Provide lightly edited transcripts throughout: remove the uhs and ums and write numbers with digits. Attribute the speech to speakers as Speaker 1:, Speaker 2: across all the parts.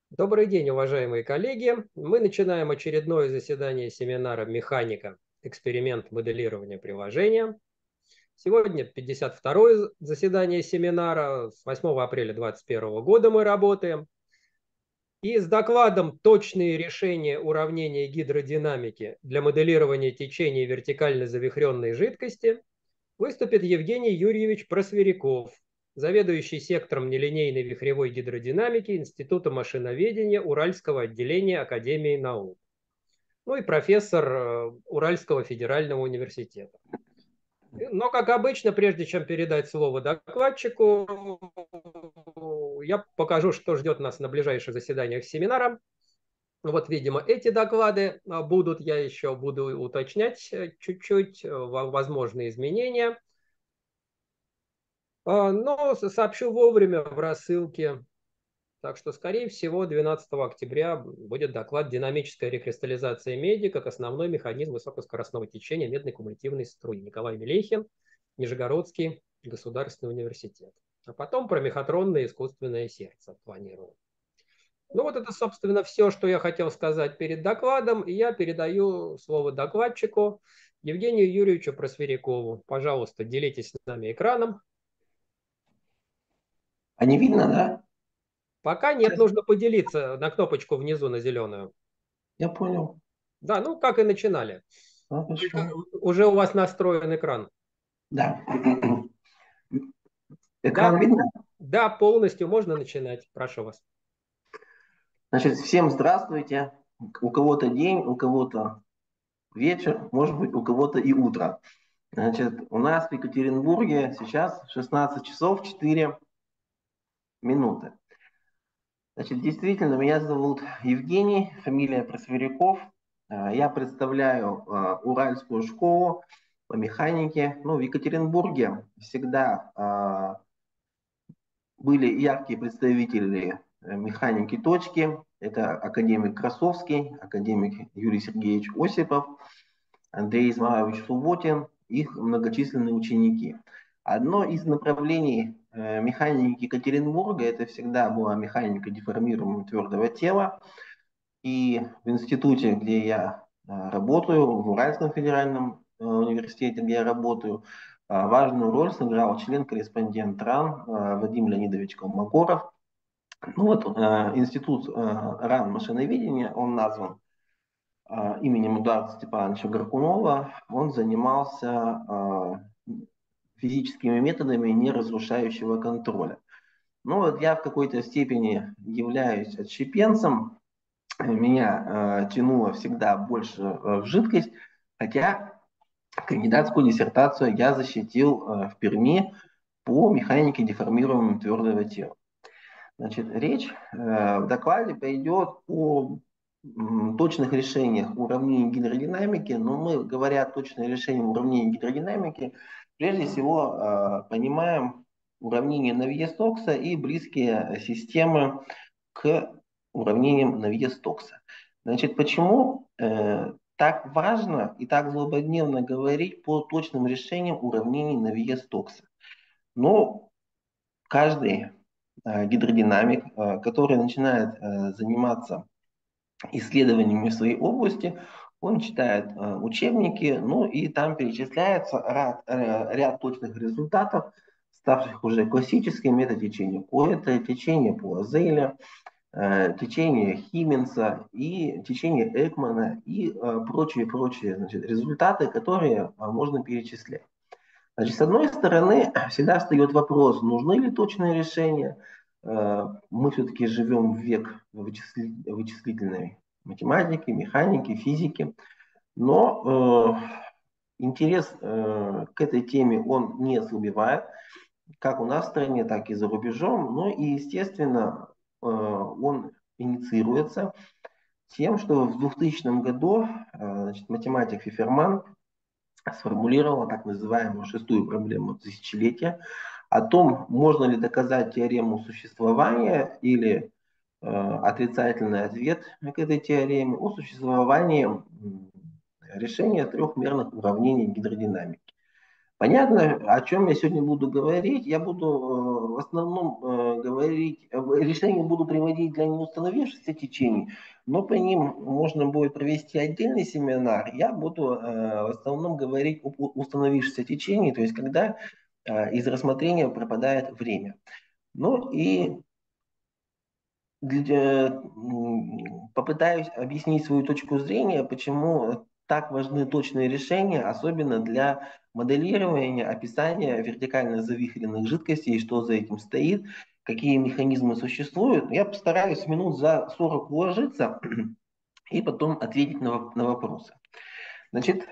Speaker 1: Добрый день, уважаемые коллеги. Мы начинаем очередное заседание семинара «Механика. Эксперимент моделирования приложения». Сегодня 52-е заседание семинара. С 8 апреля 2021 года мы работаем. И с докладом «Точные решения уравнения гидродинамики для моделирования течения вертикально завихренной жидкости» выступит Евгений Юрьевич Просверяков, заведующий сектором нелинейной вихревой гидродинамики Института машиноведения Уральского отделения Академии наук, ну и профессор Уральского федерального университета. Но, как обычно, прежде чем передать слово докладчику, я покажу, что ждет нас на ближайших заседаниях семинара. Вот, видимо, эти доклады будут, я еще буду уточнять чуть-чуть возможные изменения. Но сообщу вовремя в рассылке. Так что, скорее всего, 12 октября будет доклад «Динамическая рекристаллизация меди как основной механизм высокоскоростного течения медной кумулятивной струи». Николай Мелехин, Нижегородский государственный университет. А потом про мехатронное искусственное сердце планирую. Ну вот это, собственно, все, что я хотел сказать перед докладом. И я передаю слово докладчику Евгению Юрьевичу Просверякову. Пожалуйста, делитесь с нами экраном.
Speaker 2: А не видно, да?
Speaker 1: Пока нет, нужно поделиться на кнопочку внизу, на зеленую.
Speaker 2: Я понял.
Speaker 1: Да, ну как и начинали. Только
Speaker 2: Хорошо.
Speaker 1: уже у вас настроен экран.
Speaker 2: Да.
Speaker 1: Да,
Speaker 2: Экран видно?
Speaker 1: да, полностью можно начинать. Прошу вас.
Speaker 2: Значит, всем здравствуйте. У кого-то день, у кого-то вечер, может быть, у кого-то и утро. Значит, у нас в Екатеринбурге сейчас 16 часов 4 минуты. Значит, действительно, меня зовут Евгений, фамилия Просверяков. Я представляю Уральскую школу по механике. Ну, в Екатеринбурге всегда были яркие представители механики точки. Это академик Красовский, академик Юрий Сергеевич Осипов, Андрей Измайлович Субботин, их многочисленные ученики. Одно из направлений механики Екатеринбурга это всегда была механика деформируемого твердого тела. И в институте, где я работаю, в Уральском федеральном университете, где я работаю, важную роль сыграл член-корреспондент РАН Вадим Леонидович Колмогоров. Ну вот, институт РАН машиноведения, он назван именем Эдуарда Степановича Гаркунова. Он занимался физическими методами неразрушающего контроля. Ну вот я в какой-то степени являюсь отщепенцем, меня тянуло всегда больше в жидкость, хотя кандидатскую диссертацию я защитил в Перми по механике деформируемого твердого тела. Значит, речь в докладе пойдет о точных решениях уравнений гидродинамики, но мы, говоря о точных решениях уравнений гидродинамики, прежде всего понимаем уравнения Навье-Стокса и близкие системы к уравнениям Навье-Стокса. Значит, почему так важно и так злободневно говорить по точным решениям уравнений Навье-Стокса? Ну, каждый гидродинамик, который начинает заниматься исследованиями в своей области, он читает учебники, ну и там перечисляется ряд точных результатов, ставших уже классическим. Это течение Куэта, течение Пуазеля, течение Химминса и течение Экмана и прочие значит, результаты, которые можно перечислять. Значит, с одной стороны, всегда встает вопрос, нужны ли точные решения. Мы все-таки живем в век вычислительной математики, механики, физики. Но интерес к этой теме он не ослабевает, как у нас в стране, так и за рубежом. Ну и, естественно, он инициируется тем, что в 2000 году значит, математик Фиферман сформулировала так называемую шестую проблему тысячелетия о том, можно ли доказать теорему существования или отрицательный ответ к этой теореме о существовании решения трехмерных уравнений гидродинамики. Понятно, о чем я сегодня буду говорить. Я буду в основном говорить, решения буду приводить для неустановившихся течений, но по ним можно будет провести отдельный семинар. Я буду в основном говорить об установившихся течениях, то есть когда из рассмотрения пропадает время. Ну и попытаюсь объяснить свою точку зрения, почему так важны точные решения, особенно для моделирования, описания вертикально завихренных жидкостей, что за этим стоит, какие механизмы существуют. Я постараюсь минут за 40 уложиться и потом ответить на вопросы. Значит,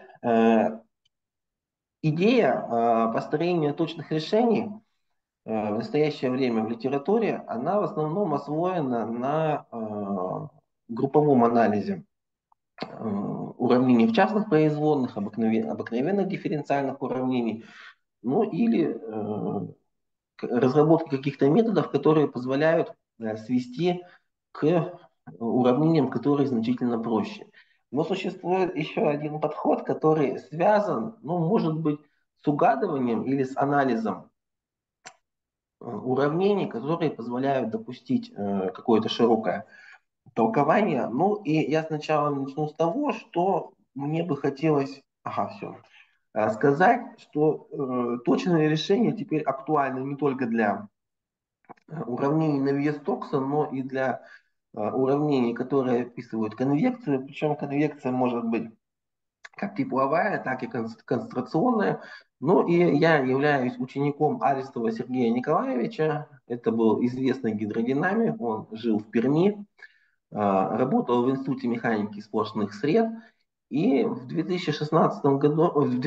Speaker 2: идея построения точных решений в настоящее время в литературе, она в основном освоена на групповом анализе уравнений в частных производных, обыкновенных дифференциальных уравнений, ну или разработке каких-то методов, которые позволяют свести к уравнениям, которые значительно проще. Но существует еще один подход, который связан, ну, может быть, с угадыванием или с анализом уравнений, которые позволяют допустить какое-то широкое толкование. Ну и я сначала начну с того, что мне бы хотелось, сказать, что точные решения теперь актуальны не только для уравнений на вес Стокса, но и для уравнений, которые описывают конвекцию. Причем конвекция может быть как тепловая, так и концентрационная. Ну и я являюсь учеником Аристова Сергея Николаевича. Это был известный гидродинамик, он жил в Перми, работал в Институте механики сплошных сред. И в 2016 году, в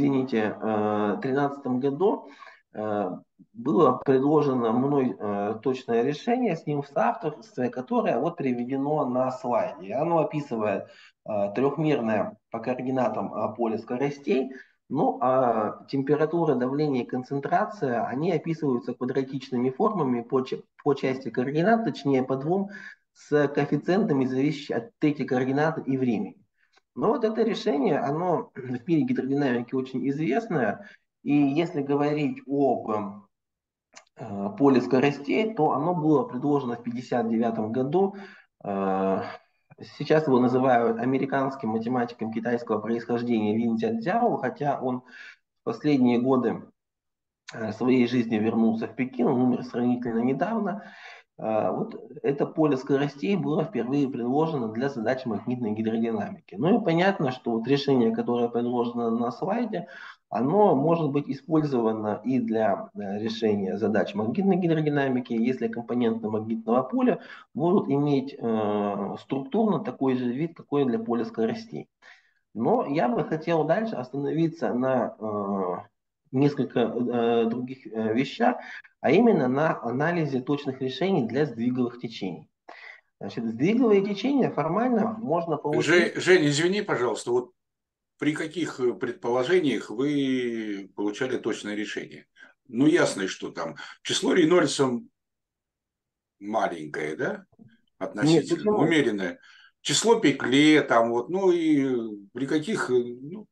Speaker 2: 2013 году было предложено мной точное решение с ним в соавторстве, которое вот приведено на слайде. И оно описывает трехмерное по координатам поле скоростей. Ну, а температура, давление и концентрация, они описываются квадратичными формами по части координат, точнее по двум, с коэффициентами, зависящими от трети координаты и времени. Но вот это решение, оно в мире гидродинамики очень известное. И если говорить об поле скоростей, то оно было предложено в 1959 году. Сейчас его называют американским математиком китайского происхождения Лин Цзяо, хотя он в последние годы своей жизни вернулся в Пекин, он умер сравнительно недавно. Вот это поле скоростей было впервые предложено для задач магнитной гидродинамики. Ну и понятно, что вот решение, которое предложено на слайде, оно может быть использовано и для решения задач магнитной гидродинамики, если компоненты магнитного поля будут иметь структурно такой же вид, какой для поля скоростей. Но я бы хотел дальше остановиться на несколько других вещах, а именно на анализе точных решений для сдвиговых течений. Значит, сдвиговые течения формально можно получить.
Speaker 3: Жень, извини, пожалуйста, вот при каких предположениях вы получали точное решение? Ну, ясно, что там число Рейнольдса маленькое, да,
Speaker 2: Нет,
Speaker 3: относительно,
Speaker 2: почему?
Speaker 3: умеренное. Число Пекле, там вот, ну и при каких, ну,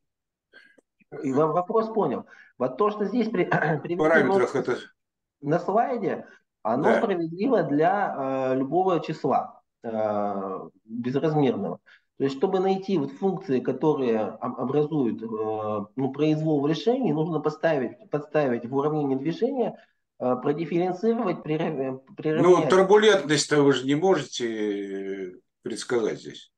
Speaker 2: И вопрос понял. Вот то, что здесь приведено
Speaker 3: параметрах это,
Speaker 2: на слайде, оно
Speaker 3: да.
Speaker 2: справедливо для любого числа безразмерного. То есть, чтобы найти вот функции, которые образуют ну, произвол в решении, нужно подставить в уравнение движения, продифференцировать,
Speaker 3: Ну,
Speaker 2: приравнять.
Speaker 3: турбулентность-то вы же не можете предсказать здесь.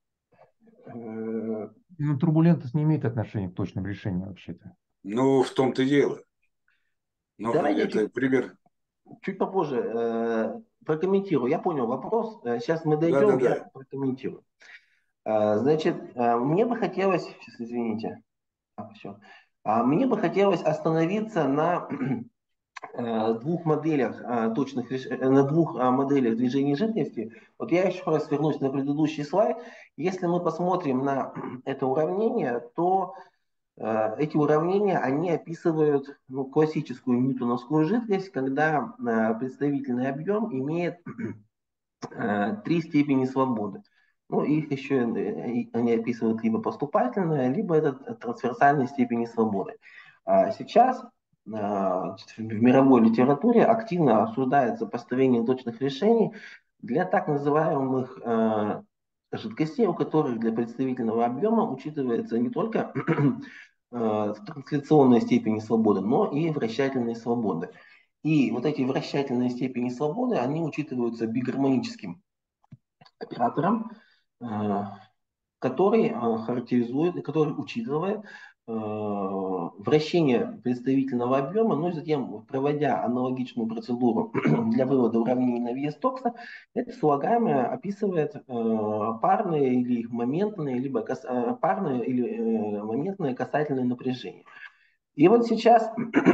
Speaker 2: э,
Speaker 4: Ну, турбулентность не имеет отношения к точным решениям вообще-то.
Speaker 3: Ну, в том-то и дело. Ну,
Speaker 2: Давайте
Speaker 3: это пример.
Speaker 2: чуть попозже прокомментирую. Я понял вопрос. Сейчас мы дойдем, я
Speaker 3: Да-да-да.
Speaker 2: прокомментирую. Значит, мне бы хотелось, сейчас извините, все. Мне бы хотелось остановиться на двух моделях на двух моделях движения жидкости. Вот я еще раз вернусь на предыдущий слайд. Если мы посмотрим на это уравнение, то эти уравнения, они описывают ну, классическую ньютоновскую жидкость, когда представительный объем имеет три степени свободы. Ну, их еще они описывают либо поступательное, либо это трансверсальной степени свободы. Сейчас в мировой литературе активно обсуждается построение точных решений для так называемых жидкостей, у которых для представительного объема учитывается не только трансляционная степень свободы, но и вращательные свободы. И вот эти вращательные степени свободы, они учитываются бигармоническим оператором, который характеризует, который учитывает вращение представительного объема, но затем, проводя аналогичную процедуру для вывода уравнений Навье-Стокса, это слагаемое описывает парные или моментные, либо парные или моментные касательные напряжения. И вот сейчас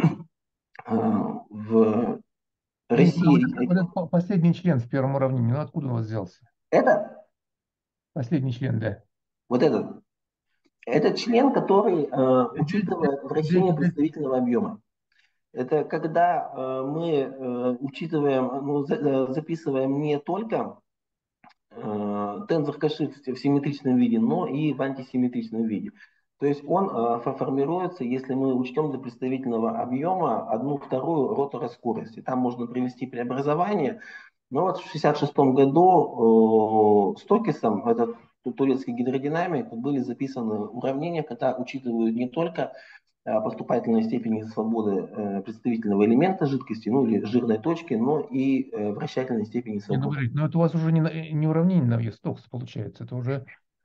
Speaker 2: в России...
Speaker 4: Вот этот последний член в первом уравнении, ну откуда у вас взялся?
Speaker 2: Это?
Speaker 4: Последний член, да.
Speaker 2: Вот этот член, который учитывает вращение представительного объема. Это когда мы учитываем, записываем не только тензор Каши в симметричном виде, но и в антисимметричном виде. То есть он формируется, если мы учтем для представительного объема 1/2 ротора скорости. Там можно привести преобразование. Но вот в 1966 году Стокисом, этот турецкий гидродинамик, были записаны уравнения, когда учитывают не только поступательной степени свободы представительного элемента жидкости, ну или жирной точки, но и вращательной степени
Speaker 4: Не, ну,
Speaker 2: свободы.
Speaker 4: подождите, но это у вас уже не уравнение Навье-Стокса получается, это уже...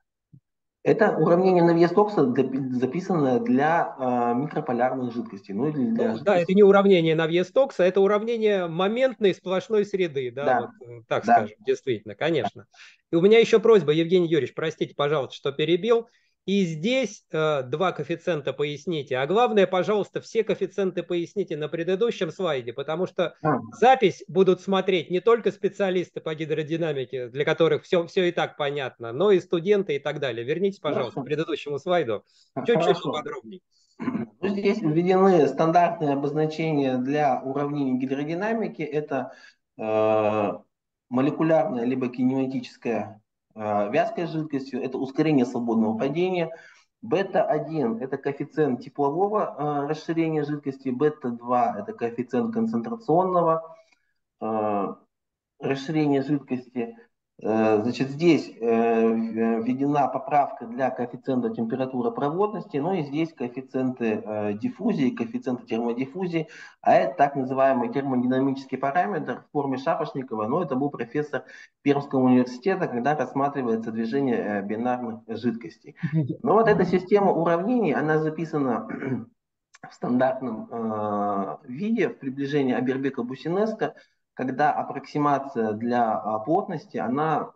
Speaker 2: Это уравнение Навье-Стокса записанное для микрополярных жидкостей, ну или для
Speaker 1: Ну, да, это
Speaker 2: жидкостей.
Speaker 1: не уравнение Навье-Стокса, это уравнение моментной сплошной среды, да,
Speaker 2: Да,
Speaker 1: вот так
Speaker 2: да.
Speaker 1: скажем, действительно, конечно. И у меня еще просьба, Евгений Юрьевич, простите, пожалуйста, что перебил. И здесь два коэффициента поясните, а главное, пожалуйста, все коэффициенты поясните на предыдущем слайде, потому что
Speaker 2: А,
Speaker 1: запись будут смотреть не только специалисты по гидродинамике, для которых все и так понятно, но и студенты и так далее. Вернитесь, пожалуйста, к
Speaker 2: хорошо,
Speaker 1: предыдущему слайду. Чуть-чуть
Speaker 2: хорошо.
Speaker 1: поподробнее.
Speaker 2: Ну, здесь введены стандартные обозначения для уравнений гидродинамики. Это молекулярная либо кинематическая вязкость жидкостью, это ускорение свободного падения. Бета-1 – это коэффициент теплового расширения жидкости, бета-2 – это коэффициент концентрационного расширения жидкости. Значит, здесь введена поправка для коэффициента температуры проводности, но и здесь коэффициенты диффузии, коэффициенты термодиффузии, а это так называемый термодинамический параметр в форме Шапошникова, но это был профессор Пермского университета, когда рассматривается движение бинарных жидкостей. Но вот эта система уравнений, она записана в стандартном виде в приближении Абербека-Бусинеско, когда аппроксимация для плотности, она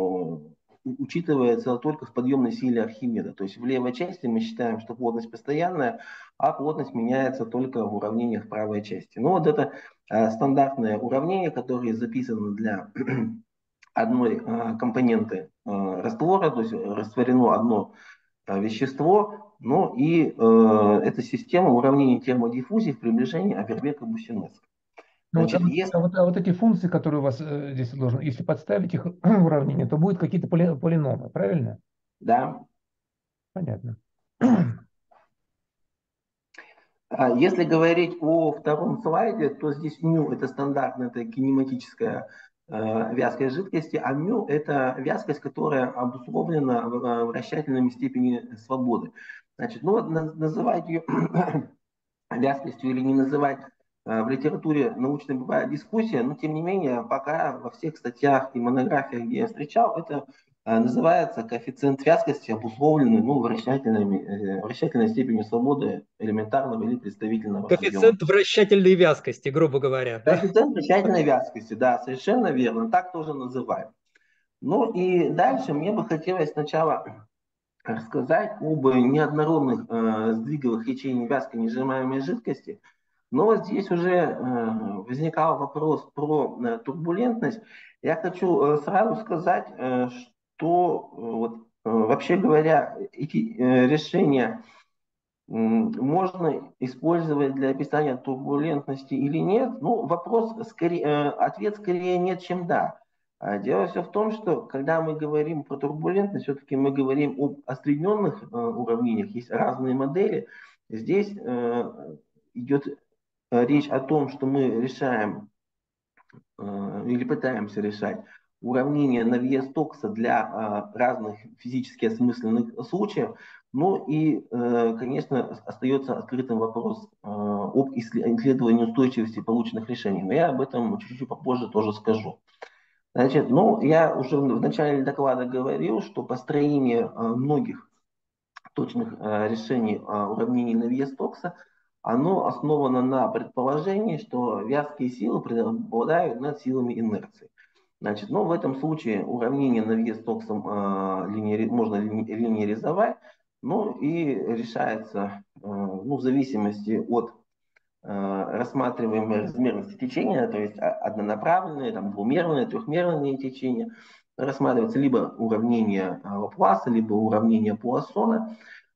Speaker 2: учитывается только в подъемной силе Архимеда. То есть в левой части мы считаем, что плотность постоянная, а плотность меняется только в уравнениях в правой части. Ну вот это стандартное уравнение, которое записано для одной компоненты раствора, то есть растворено одно вещество, ну и это система уравнений термодиффузии в приближении Абербека-Бусинеско.
Speaker 4: Ну, вот,
Speaker 2: Значит, если...
Speaker 4: а вот эти функции, которые у вас здесь изложены, если подставить их в уравнение, то будут какие-то полиномы, правильно?
Speaker 2: Да.
Speaker 4: Понятно.
Speaker 2: Если говорить о втором слайде, то здесь μ это стандартная, это кинематическая вязкость жидкости, а μ это вязкость, которая обусловлена вращательными степенями свободы. Значит, ну вот называть ее вязкостью или не называть в литературе научной бывает дискуссия, но тем не менее пока во всех статьях и монографиях, где я встречал, это называется коэффициент вязкости, обусловленный вращательной степенью свободы элементарного или представительного объема.
Speaker 1: Коэффициент вращательной вязкости, грубо говоря. Да?
Speaker 2: Коэффициент вращательной вязкости, да, совершенно верно, так тоже называем. Ну и дальше мне бы хотелось сначала рассказать об неоднородных сдвиговых ячейных вязкой несжимаемой жидкости. Но вот здесь уже возникал вопрос про турбулентность. Я хочу сразу сказать, что вообще говоря, эти решения можно использовать для описания турбулентности или нет. Ну, ответ скорее нет, чем да. Дело все в том, что когда мы говорим про турбулентность, все-таки мы говорим об осредненных уравнениях, есть разные модели. Здесь идет речь о том, что мы решаем или пытаемся решать уравнение Навье-Стокса для разных физически осмысленных случаев. Ну и, конечно, остается открытым вопрос об исследовании устойчивости полученных решений. Но я об этом чуть-чуть попозже тоже скажу. Значит, ну, я уже в начале доклада говорил, что построение многих точных решений уравнений Навье-Стокса, оно основано на предположении, что вязкие силы преобладают над силами инерции. Значит, ну, в этом случае уравнение Навье-Стоксом можно линеаризовать, ну и решается ну, в зависимости от рассматриваемой размерности течения, то есть однонаправленные, там, двумерные, трехмерные течения, рассматривается либо уравнение Лапласа, либо уравнение Пуассона.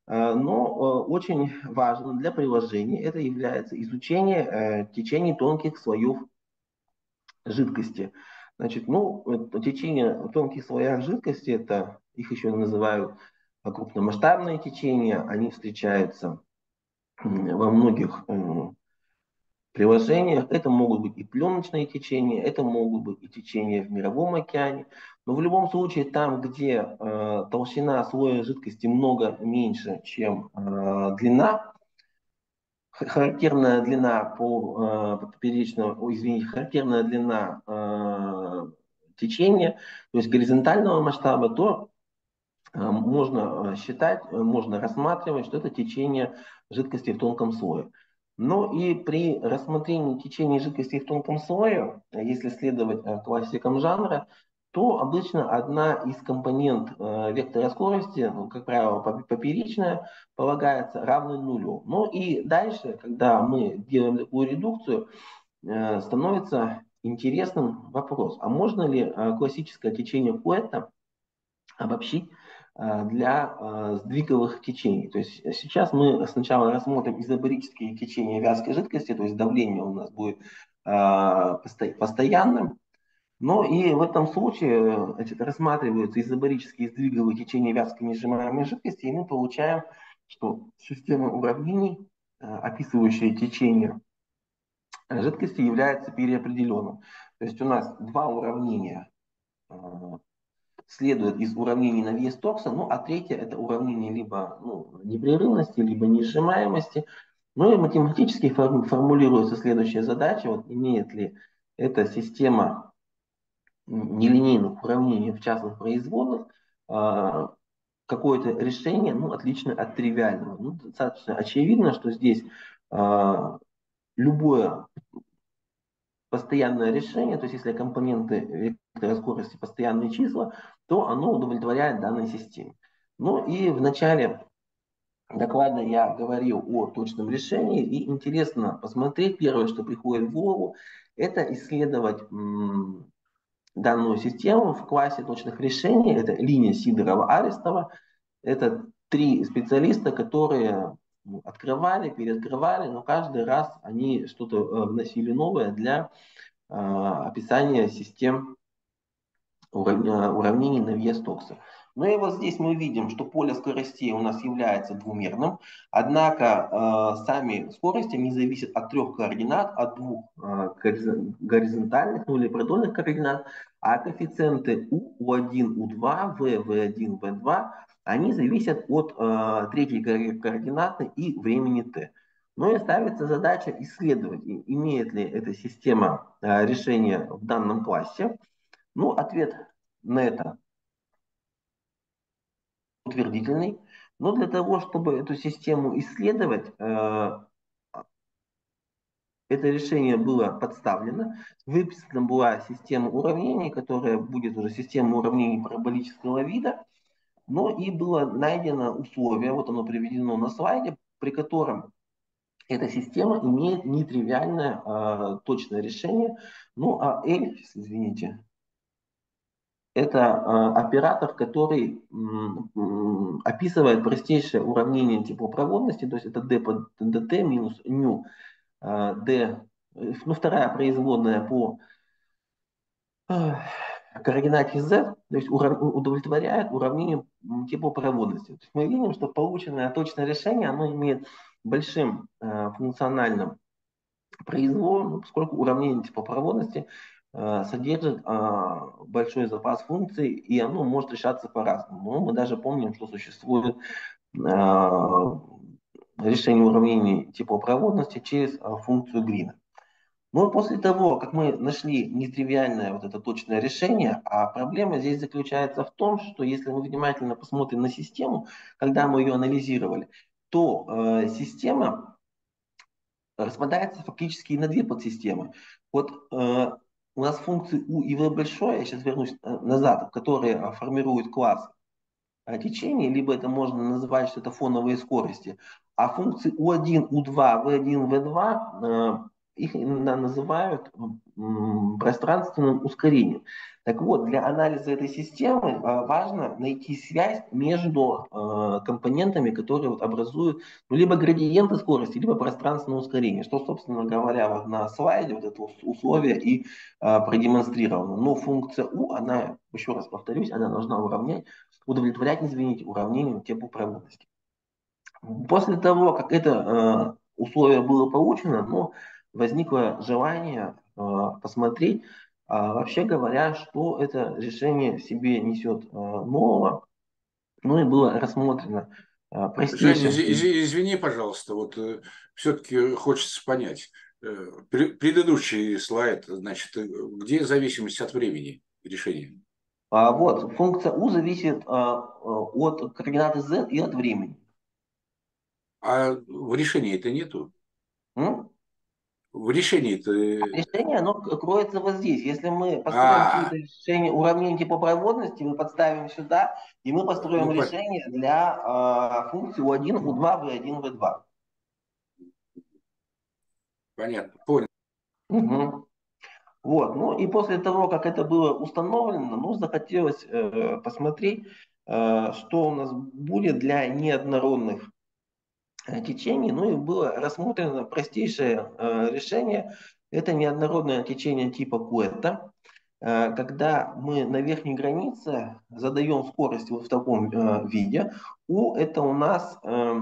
Speaker 2: Но очень важным для приложения это является изучение течений тонких слоев жидкости. Значит, ну, течение тонких слоев жидкости, это их еще называют крупномасштабные течения, они встречаются во многих приложениях. Это могут быть и пленочные течения, это могут быть и течения в мировом океане. Но в любом случае, там, где толщина слоя жидкости много меньше, чем длина, характерная длина поперечного, извините, характерная длина течения, то есть горизонтального масштаба, то можно считать, можно рассматривать, что это течение жидкости в тонком слое. Но и при рассмотрении течения жидкости в тонком слое, если следовать классикам жанра, то обычно одна из компонент вектора скорости, ну, как правило, поперечная, полагается равной нулю. Ну и дальше, когда мы делаем такую редукцию, становится интересным вопрос, а можно ли классическое течение Куэтта обобщить для сдвиговых течений. То есть сейчас мы сначала рассмотрим изобарические течения вязкой жидкости, то есть давление у нас будет постоянным. Но и в этом случае рассматриваются изобарические сдвиговые течения вязкой несжимаемой жидкости, и мы получаем, что система уравнений, описывающая течение жидкости, является переопределенным. То есть у нас два уравнения следует из уравнений Навье-Стокса, ну а третье это уравнение либо непрерывности, либо несжимаемости. Ну и математически формулируется следующая задача, вот имеет ли эта система нелинейных уравнений в частных производных какое-то решение, отличное от тривиального. Ну, достаточно очевидно, что здесь любое постоянное решение, то есть если компоненты вектора скорости постоянные числа, то оно удовлетворяет данной системе. Ну и в начале доклада я говорил о точном решении, и интересно посмотреть, первое, что приходит в голову, это исследовать данную систему в классе точных решений. Это линия Сидорова-Арестова. Это три специалиста, которые открывали, переоткрывали, но каждый раз они что-то вносили новое для описания систем уравнений Навье-Стокса. Ну и вот здесь мы видим, что поле скоростей у нас является двумерным, однако сами скорости не зависят от трех координат, от двух горизонтальных, или продольных координат, а коэффициенты U1, U2, V, V1, V2, они зависят от третьей координаты и времени t. Ну и ставится задача исследовать, имеет ли эта система решения в данном классе. Ну, ответ на это утвердительный. Но для того, чтобы эту систему исследовать, это решение было подставлено. Выписана была система уравнений, которая будет уже система уравнений параболического вида. Но и было найдено условие, вот оно приведено на слайде, при котором эта система имеет нетривиальное точное решение. Ну а L, извините, это оператор, который описывает простейшее уравнение теплопроводности, то есть это d по dt минус ню d, вторая производная по координате z, то есть удовлетворяет уравнению теплопроводности. То есть мы видим, что полученное точное решение, оно имеет большим функциональным произволом, поскольку уравнение теплопроводности содержит большой запас функций, и оно может решаться по-разному. Но мы даже помним, что существует решение уравнений теплопроводности через функцию Грина. Но после того, как мы нашли нетривиальное вот это точное решение, а проблема здесь заключается в том, что если мы внимательно посмотрим на систему, когда мы ее анализировали, то система распадается фактически на две подсистемы. Вот у нас функции U и V большое, я сейчас вернусь назад, которые формируют класс течения, либо это можно называть, что это фоновые скорости. А функции U1, U2, V1, V2, их иногда называют пространственным ускорением. Так вот, для анализа этой системы важно найти связь между компонентами, которые вот образуют либо градиенты скорости, либо пространственное ускорение, что, собственно говоря, вот на слайде вот это условие и продемонстрировано. Но функция U, она, еще раз повторюсь, она должна удовлетворять, извините, уравнению теплопроводности. После того, как это условие было получено, ну, возникло желание посмотреть, вообще говоря, что это решение в себе несет нового. Ну и было рассмотрено
Speaker 3: Женя,
Speaker 2: простейшим.
Speaker 3: извини, пожалуйста, вот все-таки хочется понять. Предыдущий слайд, значит, где зависимость от времени решения?
Speaker 2: Вот, функция U зависит от координаты z и от времени.
Speaker 3: А в решении это нету?
Speaker 2: М?
Speaker 3: В решении-то...
Speaker 2: Решение, оно кроется вот здесь. Если мы построим
Speaker 3: А,
Speaker 2: какие-то решения уравнений теплопроводности, мы подставим сюда, и мы построим
Speaker 3: ну,
Speaker 2: решение для функций U1, U2, V1, V2.
Speaker 3: понятно, понял.
Speaker 2: Угу. Вот. Ну и после того, как это было установлено, ну, захотелось посмотреть, что у нас будет для неоднородных течений. Ну и было рассмотрено простейшее решение. Это неоднородное течение типа Куэтта. Когда мы на верхней границе задаем скорость вот в таком виде, U это у нас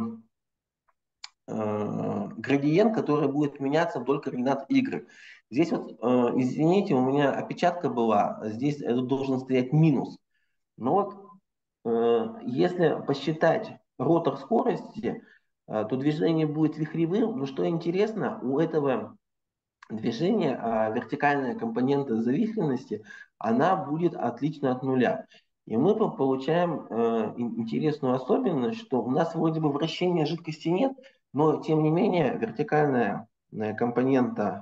Speaker 2: градиент, который будет меняться вдоль координат y. Здесь вот, извините, у меня опечатка была, здесь это должен стоять минус. Но вот если посчитать ротор скорости, то движение будет вихревым. Но что интересно, у этого движения вертикальная компонента зависимости, она будет отлична от нуля. И мы получаем интересную особенность, что у нас вроде бы вращения жидкости нет, но тем не менее вертикальная компонента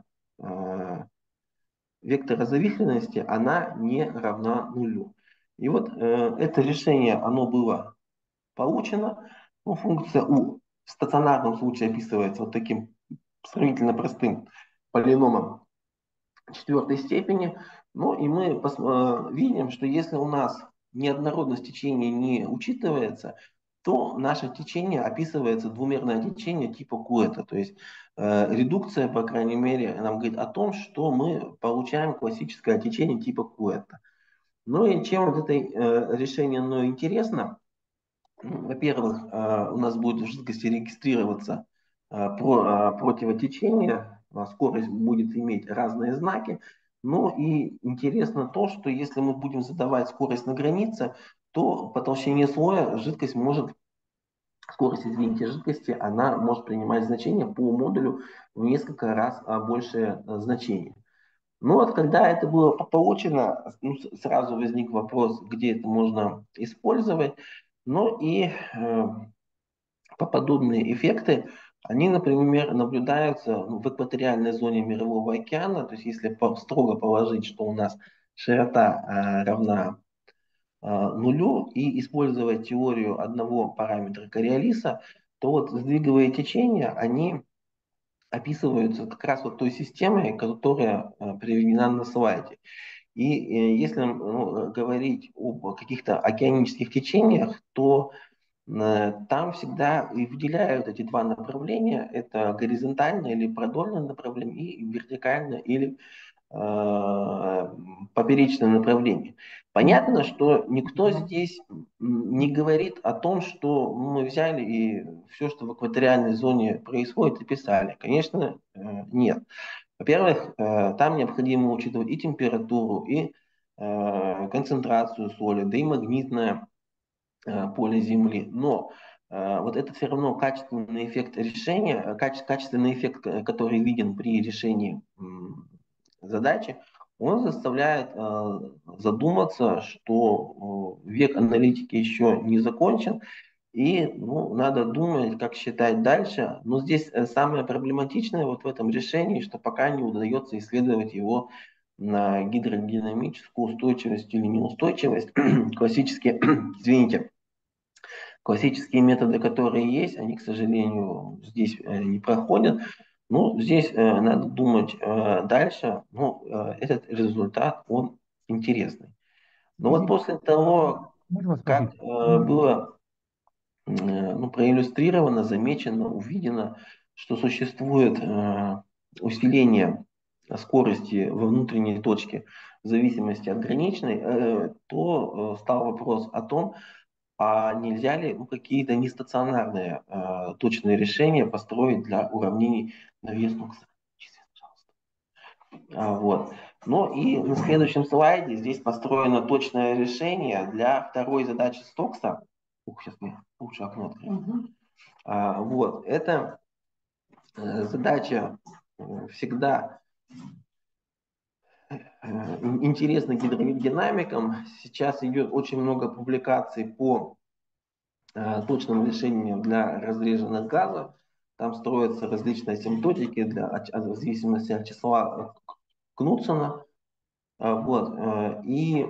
Speaker 2: вектора зависимости, она не равна нулю. И вот это решение, оно было получено. Ну, функция U в стационарном случае описывается вот таким сравнительно простым полиномом четвертой степени. Ну и мы видим, что если у нас неоднородность течения не учитывается, то наше течение описывается двумерное течение типа Куэта. То есть редукция, по крайней мере, нам говорит о том, что мы получаем классическое течение типа Куэта. Ну и чем вот это решение оно интересно? Во-первых, у нас будет в жидкости регистрироваться противотечение, скорость будет иметь разные знаки. Ну и интересно то, что если мы будем задавать скорость на границе, то по толщине слоя жидкость может, скорость, извините, жидкости, она может принимать значение по модулю в несколько раз большее значение. Ну вот, когда это было получено, ну, сразу возник вопрос, где это можно использовать. Ну и подобные эффекты, они, например, наблюдаются в экваториальной зоне Мирового океана. То есть если строго положить, что у нас широта равна нулю и использовать теорию одного параметра Кориолиса, то вот сдвиговые течения, они описываются как раз вот той системой, которая приведена на слайде. И если говорить об каких-то океанических течениях, то там всегда и выделяют эти два направления. Это горизонтальное или продольное направление и вертикальное или поперечное направление. Понятно, что никто здесь не говорит о том, что мы взяли и все, что в экваториальной зоне происходит, описали. Конечно, нет. Во-первых, там необходимо учитывать и температуру, и концентрацию соли, да и магнитное поле Земли. Но вот это все равно качественный эффект решения, качественный эффект, который виден при решении задачи, он заставляет задуматься, что век аналитики еще не закончен, и ну, надо думать, как считать дальше. Но здесь самое проблематичное вот в этом решении, что пока не удается исследовать его на гидродинамическую устойчивость или неустойчивость. Классические, извините, классические методы, которые есть, они, к сожалению, здесь не проходят. Ну, здесь надо думать дальше. Ну, этот результат, он интересный. Но вот после того,
Speaker 4: Можно вас
Speaker 2: как
Speaker 4: спросить?
Speaker 2: было ну, проиллюстрировано, замечено, увидено, что существует усиление скорости во внутренней точке в зависимости от граничной, то стал вопрос о том, а нельзя ли ну, какие-то нестационарные точные решения построить для уравнений Навье-Стокса. Вот. Ну и на следующем слайде здесь построено точное решение для второй задачи Стокса. Ух, сейчас мне лучше окно открою. Вот. Это задача всегда интересна гидродинамикам. Сейчас идет очень много публикаций по точным решениям для разреженных газов. Там строятся различные асимптотики в зависимости от числа Кнутсона. Вот. И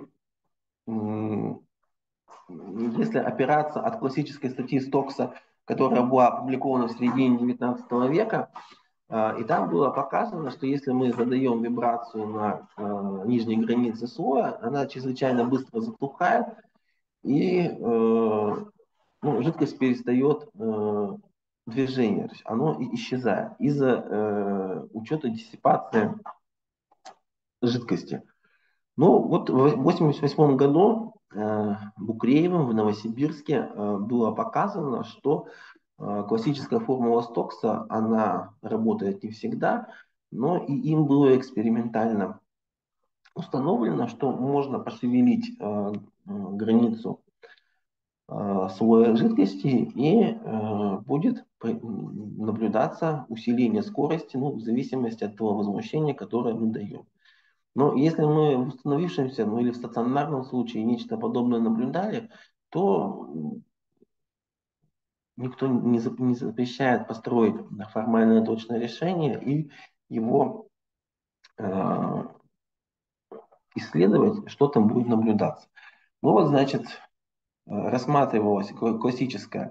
Speaker 2: если опираться от классической статьи Стокса, которая была опубликована в середине 19 века, и там было показано, что если мы задаем вибрацию на нижней границе слоя, она чрезвычайно быстро затухает, и ну, жидкость перестает движение, то есть оно исчезает из-за учета диссипации жидкости. Ну, вот в 1988 году Букреевым в Новосибирске было показано, что классическая формула Стокса, она работает не всегда, но и им было экспериментально установлено, что можно пошевелить границу слоя жидкости и будет наблюдаться усиление скорости ну, в зависимости от того возмущения, которое мы даем. Но если мы в установившемся, ну или в стационарном случае нечто подобное наблюдали, то никто не запрещает построить формальное точное решение и его исследовать, что там будет наблюдаться. Ну вот, значит, рассматривалась классическая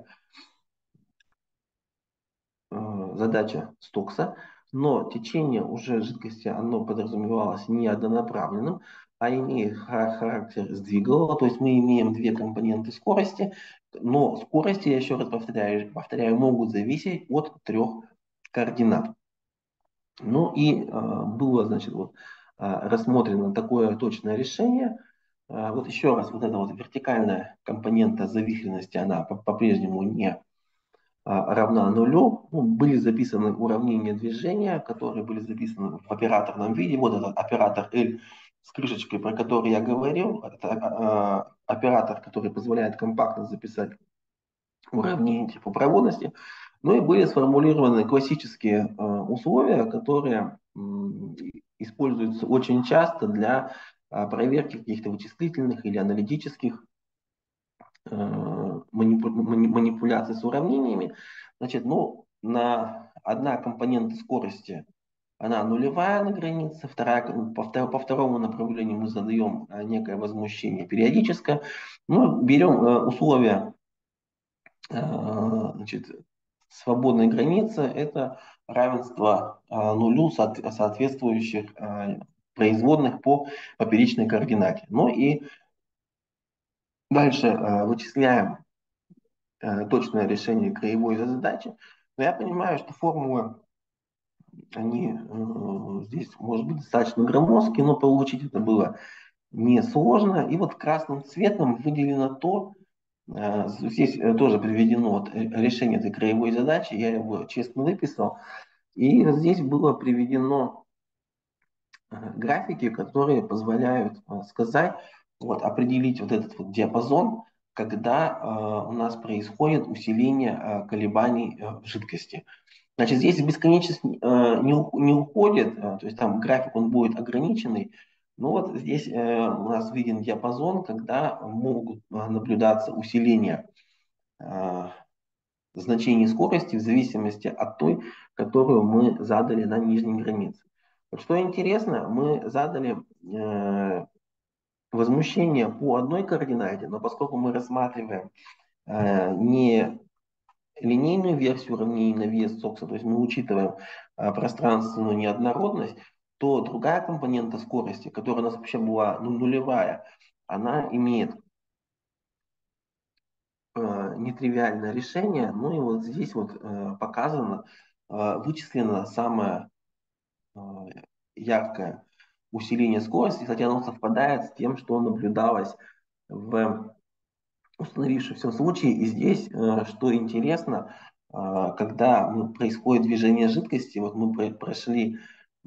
Speaker 2: задача Стокса, но течение уже жидкости, оно подразумевалось не однонаправленным, а имеет характер сдвигового, то есть мы имеем две компоненты скорости, но скорости, я еще раз повторяю, могут зависеть от трех координат. Ну и было, значит, вот, рассмотрено такое точное решение. Вот еще раз, вот эта вот вертикальная компонента зависимости, она по-прежнему не равна нулю. Ну, были записаны уравнения движения, которые были записаны в операторном виде. Вот этот оператор L с крышечкой, про который я говорил. Это оператор, который позволяет компактно записать уравнение типа проводности. Ну и были сформулированы классические условия, которые используются очень часто для проверки каких-то вычислительных или аналитических манипуляций с уравнениями. Значит, ну, одна компонента скорости, она нулевая на границе, по второму направлению мы задаем некое возмущение периодическое. Ну, берем условия значит, свободной границы, это равенство нулю соответствующих производных по поперечной координате. Ну и дальше вычисляем точное решение краевой задачи. Но я понимаю, что формула они здесь, может быть, достаточно громоздкие, но получить это было несложно. И вот красным цветом выделено то, здесь тоже приведено вот решение этой краевой задачи, я его честно выписал. И вот здесь было приведено графики, которые позволяют сказать, вот, определить вот этот вот диапазон, когда у нас происходит усиление колебаний жидкости. Значит, здесь бесконечность не уходит, то есть там график он будет ограниченный, но вот здесь у нас виден диапазон, когда могут наблюдаться усиления значений скорости в зависимости от той, которую мы задали на нижней границе. Вот что интересно, мы задали возмущение по одной координате, но поскольку мы рассматриваем не линейную версию уравнений на вес Стокса, то есть мы учитываем пространственную неоднородность, то другая компонента скорости, которая у нас вообще была нулевая, она имеет нетривиальное решение. Ну и вот здесь вот показано, вычислено самое яркое усиление скорости. Кстати, оно совпадает с тем, что наблюдалось в установившемся случае. И здесь, что интересно, когда происходит движение жидкости, вот мы прошли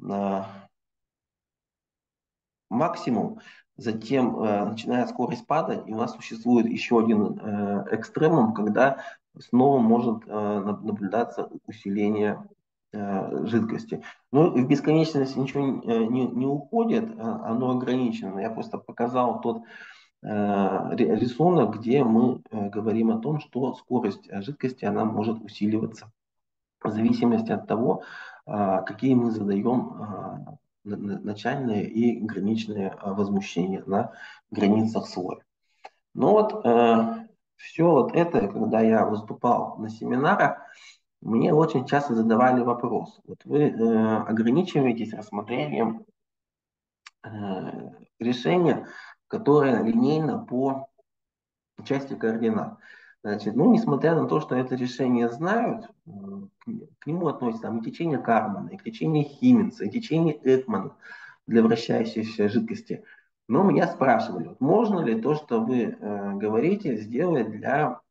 Speaker 2: максимум, затем начинает скорость падать, и у нас существует еще один экстремум, когда снова может наблюдаться усиление жидкости. Но в бесконечность ничего не уходит, оно ограничено. Я просто показал тот рисунок, где мы говорим о том, что скорость жидкости она может усиливаться в зависимости от того, какие мы задаем начальные и граничные возмущения на границах слоя. Но вот все вот это, когда я выступал на семинарах, мне очень часто задавали вопрос. Вот вы ограничиваетесь рассмотрением решения, которое линейно по части координат. Значит, ну, несмотря на то, что это решение знают, к нему относятся там, и течение Кармана, и течение Химминса, и течение Экмана для вращающейся жидкости. Но меня спрашивали, вот, можно ли то, что вы говорите, сделать для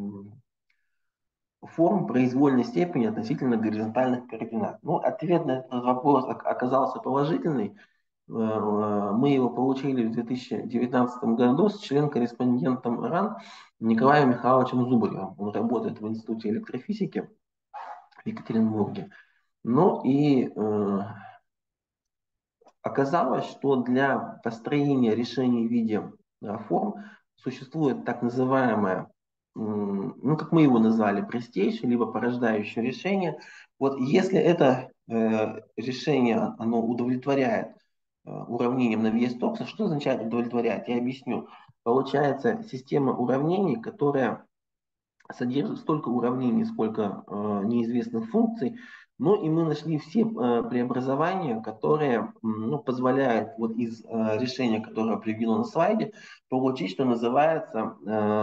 Speaker 2: форм произвольной степени относительно горизонтальных координат. Ну, ответ на этот вопрос оказался положительный. Мы его получили в 2019 году с член-корреспондентом РАН Николаем Михайловичем Зубаревым. Он работает в Институте электрофизики в Екатеринбурге. Ну и оказалось, что для построения решений в виде форм существует так называемое, ну как мы его назвали, простейшее, либо порождающее решение. Вот если это решение, оно удовлетворяет уравнением на вес Стокса, что означает удовлетворять? Я объясню. Получается система уравнений, которая содержит столько уравнений, сколько неизвестных функций, но и мы нашли все преобразования, которые позволяют вот из решения, которое приведено на слайде, получить, что называется,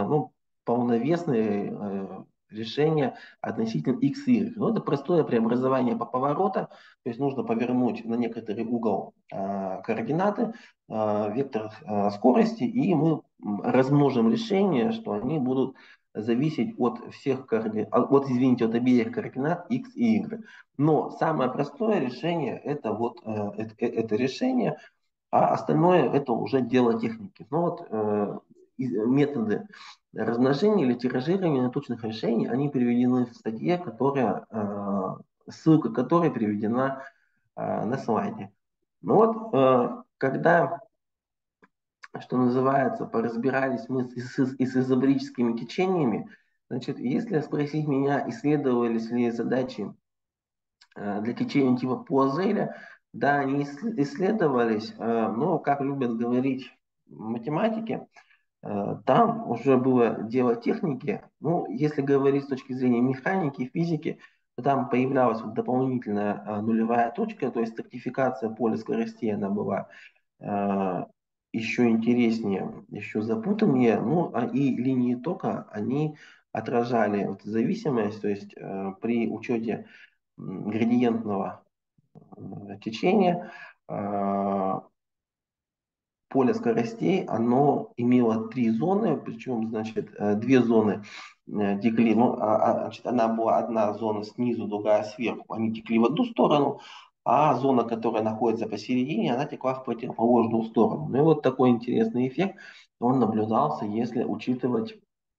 Speaker 2: полновесные решения относительно x и y. Ну, это простое преобразование по поворота, то есть нужно повернуть на некоторый угол координаты, вектор скорости, и мы размножим решение, что они будут зависеть от всех координат, от обеих координат x и y. Но самое простое решение это вот это решение, а остальное это уже дело техники. Но вот методы размножения или тиражирования точных решений, они приведены в статье, которая, ссылка которой приведена на слайде. Ну вот, когда, что называется, поразбирались мы с изобрическими течениями, значит, если спросить меня, исследовались ли задачи для течения типа Пуазеля, да, они исследовались, но, как любят говорить математики, там уже было дело техники. Ну, если говорить с точки зрения механики, физики, то там появлялась вот дополнительная нулевая точка, то есть стратификация поля скоростей, она была еще интереснее, еще запутаннее. Ну, и линии тока, они отражали вот зависимость, то есть при учете градиентного течения, поле скоростей, оно имело три зоны, причем, значит, две зоны текли, ну, значит, она была одна зона снизу, другая сверху, они текли в одну сторону, а зона, которая находится посередине, она текла в противоположную сторону. Ну и вот такой интересный эффект, он наблюдался, если учитывать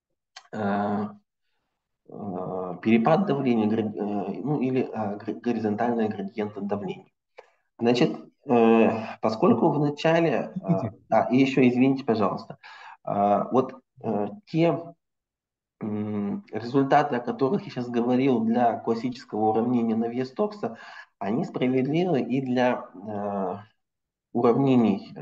Speaker 2: перепад давления, ну или горизонтальные градиенты давления. Значит, поскольку в начале, и еще извините, пожалуйста, вот те результаты, о которых я сейчас говорил для классического уравнения Навье-Стокса, они справедливы и для уравнений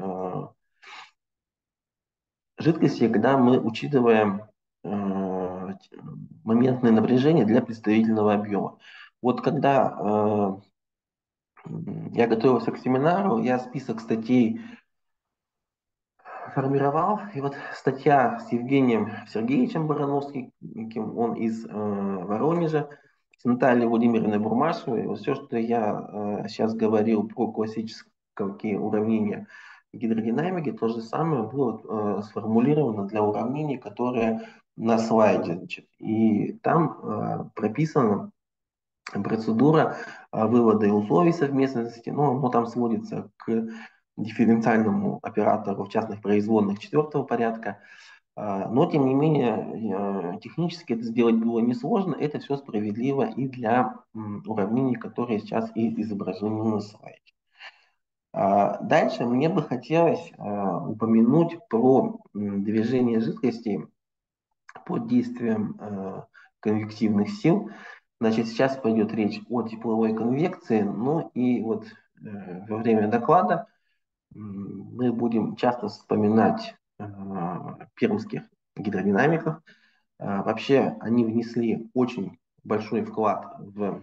Speaker 2: жидкости, когда мы учитываем моментное напряжение для представительного объема. Вот когда я готовился к семинару, я список статей формировал, и вот статья с Евгением Сергеевичем Барановским, он из Воронежа, с Натальей Владимировной Бурмашевой, вот все, что я сейчас говорил про классические уравнения гидродинамики, то же самое было сформулировано для уравнений, которые на слайде. Значит. И там прописано процедура вывода и условий совместности, но оно там сводится к дифференциальному оператору в частных производных четвертого порядка. Но, тем не менее, технически это сделать было несложно. Это все справедливо и для уравнений, которые сейчас и изображены на слайде. Дальше мне бы хотелось упомянуть про движение жидкостей под действием конвективных сил. Значит, сейчас пойдет речь о тепловой конвекции, ну и вот во время доклада мы будем часто вспоминать пермских гидродинамиков. Вообще они внесли очень большой вклад в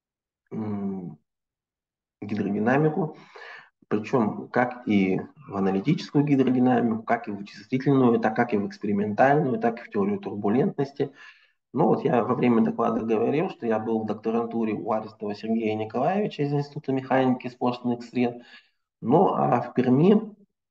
Speaker 2: гидродинамику, причем как и в аналитическую гидродинамику, как и в вычислительную, так как и в экспериментальную, так и в теорию турбулентности. Ну вот я во время доклада говорил, что я был в докторантуре у Аристова Сергея Николаевича из Института механики и сплошных сред. Ну а в Перми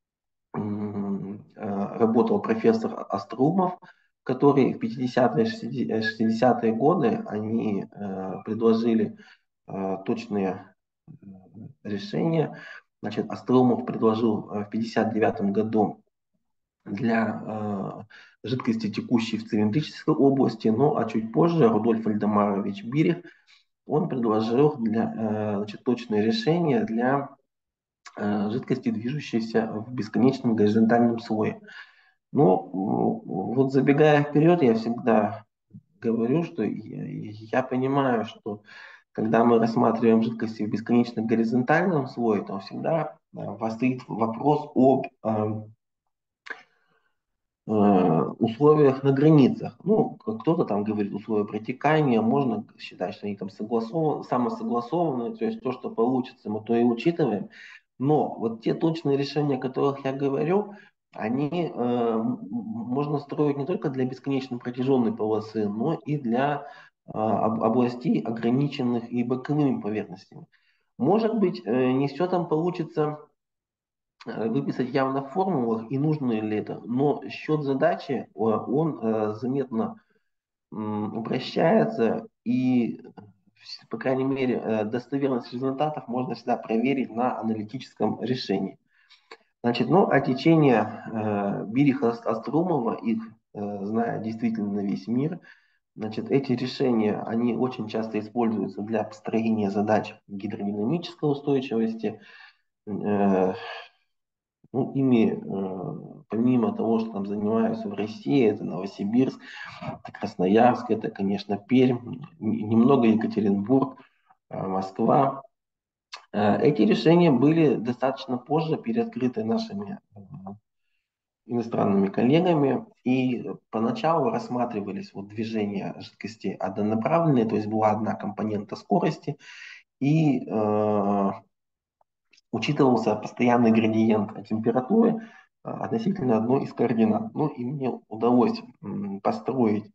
Speaker 2: работал профессор Острумов, который в 50-е, 60-е годы они предложили точные решения. Значит, Острумов предложил в 1959 году для жидкости, текущей в цилиндрической области, ну а чуть позже Рудольф Вальдемарович Бирих, он предложил значит, точные решения для жидкости, движущейся в бесконечном горизонтальном слое. Ну, вот забегая вперед, я всегда говорю, что я понимаю, что когда мы рассматриваем жидкости в бесконечном горизонтальном слое, то всегда стоит вопрос об условиях на границах. Ну, кто-то там говорит условия протекания, можно считать, что они там самосогласованы, то есть то, что получится, мы то и учитываем. Но вот те точные решения, о которых я говорю, они можно строить не только для бесконечно протяженной полосы, но и для областей, ограниченных и боковыми поверхностями. Может быть, не все там получится выписать явно в формулах и нужно ли это, но счет задачи, он заметно упрощается и, по крайней мере, достоверность результатов можно всегда проверить на аналитическом решении. Значит, ну, а течение Бириха Острумова, их знает действительно на весь мир. Значит, эти решения, они очень часто используются для построения задач гидродинамической устойчивости. Ну, ими, помимо того, что там занимаются в России, это Новосибирск, это Красноярск, это, конечно, Пермь, немного Екатеринбург, Москва. Эти решения были достаточно позже переоткрыты нашими иностранными коллегами, и поначалу рассматривались вот движения жидкости однонаправленные, то есть была одна компонента скорости, и учитывался постоянный градиент температуры относительно одной из координат. Ну и мне удалось построить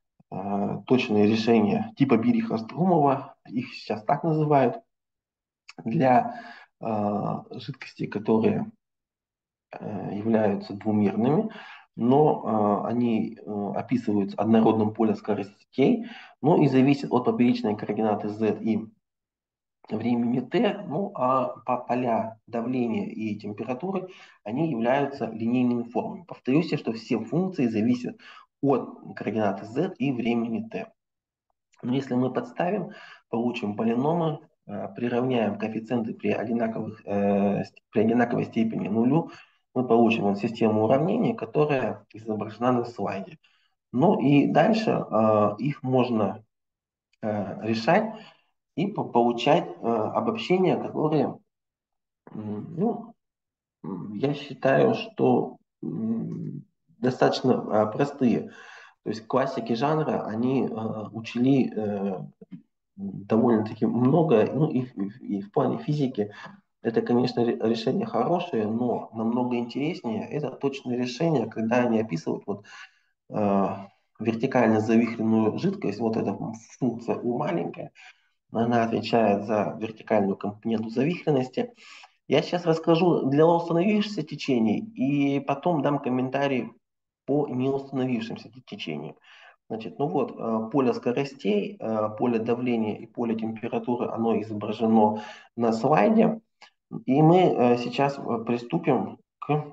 Speaker 2: точные решения типа Бириха-Струмова, их сейчас так называют. для жидкостей, которые являются двумерными, но они описываются однородным полем скоростей, но и зависят от поперечной координаты z и времени t, ну а поля давления и температуры, они являются линейными формами. Повторюсь, что все функции зависят от координаты z и времени t. Но если мы подставим, получим полиномы, приравняем коэффициенты при одинаковой степени нулю, мы получим вот систему уравнений, которая изображена на слайде. Ну и дальше их можно решать и получать обобщения, которые, ну, я считаю, что достаточно простые. То есть классики жанра, они учли довольно-таки много, ну и в плане физики это, конечно, решение хорошее, но намного интереснее это точные решения, когда они описывают вот э, вертикально завихренную жидкость, вот эта функция U маленькая, она отвечает за вертикальную компоненту завихренности. Я сейчас расскажу для установившихся течений и потом дам комментарий по неустановившимся течениям. Значит, ну вот, поле скоростей, поле давления и поле температуры, оно изображено на слайде. И мы сейчас приступим к...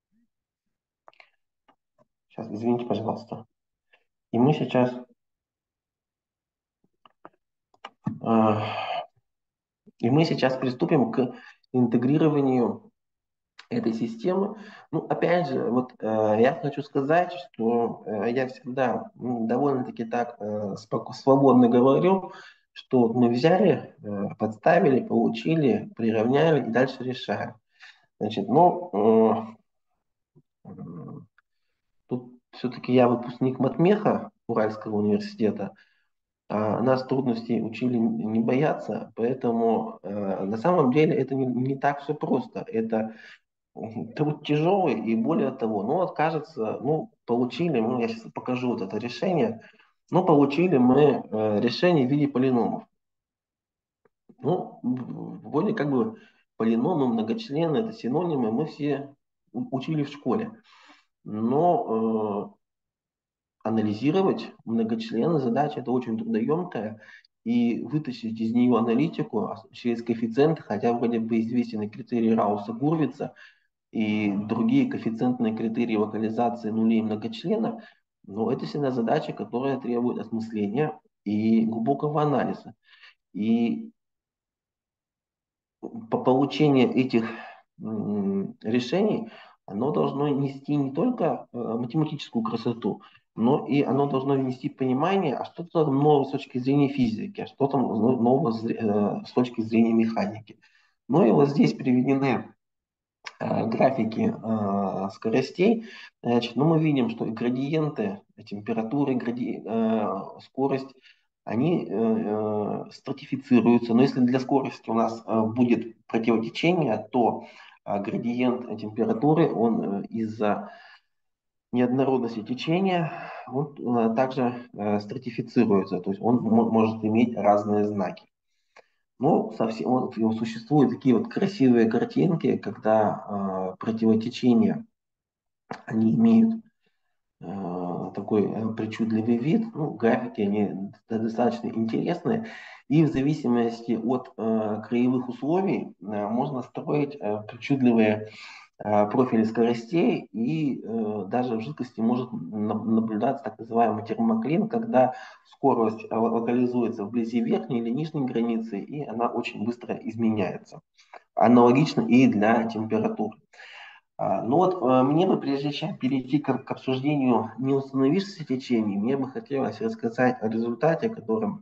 Speaker 2: Сейчас, извините, пожалуйста. И мы сейчас... И мы сейчас приступим к интегрированию этой системы. Ну, опять же, вот я хочу сказать, что я всегда довольно-таки так свободно говорю, что вот мы взяли, подставили, получили, приравняли и дальше решаем. Значит, ну, тут все-таки я выпускник матмеха Уральского университета, а нас трудностей учили не бояться, поэтому на самом деле это не так все просто. Это труд тяжелый, и более того, ну вот кажется, ну получили, ну я сейчас покажу вот это решение, ну получили мы решение в виде полиномов. Ну, вроде как бы полиномы, многочлены, это синонимы, мы все учили в школе. Но анализировать многочлены задача это очень трудоемкая, и вытащить из нее аналитику через коэффициенты, хотя вроде бы известен критерий Рауса-Гурвица, и другие коэффициентные критерии локализации нулей многочленов, но это всегда задача, которая требует осмысления и глубокого анализа. И по получению этих решений оно должно нести не только математическую красоту, но и оно должно нести понимание, а что там нового с точки зрения физики, а что там нового с точки зрения механики. Ну и вот здесь приведены графики скоростей, значит, ну, мы видим, что и градиенты температуры, скорость, они стратифицируются. Но если для скорости у нас будет противотечение, то градиент температуры, он из-за неоднородности течения, он также стратифицируется, то есть он может иметь разные знаки. Ну, совсем, вот, существуют такие вот красивые картинки, когда противотечения, они имеют такой причудливый вид. Ну, графики, они достаточно интересные. И в зависимости от краевых условий можно строить причудливые профили скоростей, и даже в жидкости может наблюдаться так называемый термоклин, когда скорость локализуется вблизи верхней или нижней границы, и она очень быстро изменяется. Аналогично и для температур. Ну вот мне бы, прежде чем перейти к обсуждению неустановившихся течений, мне бы хотелось рассказать о результате, которым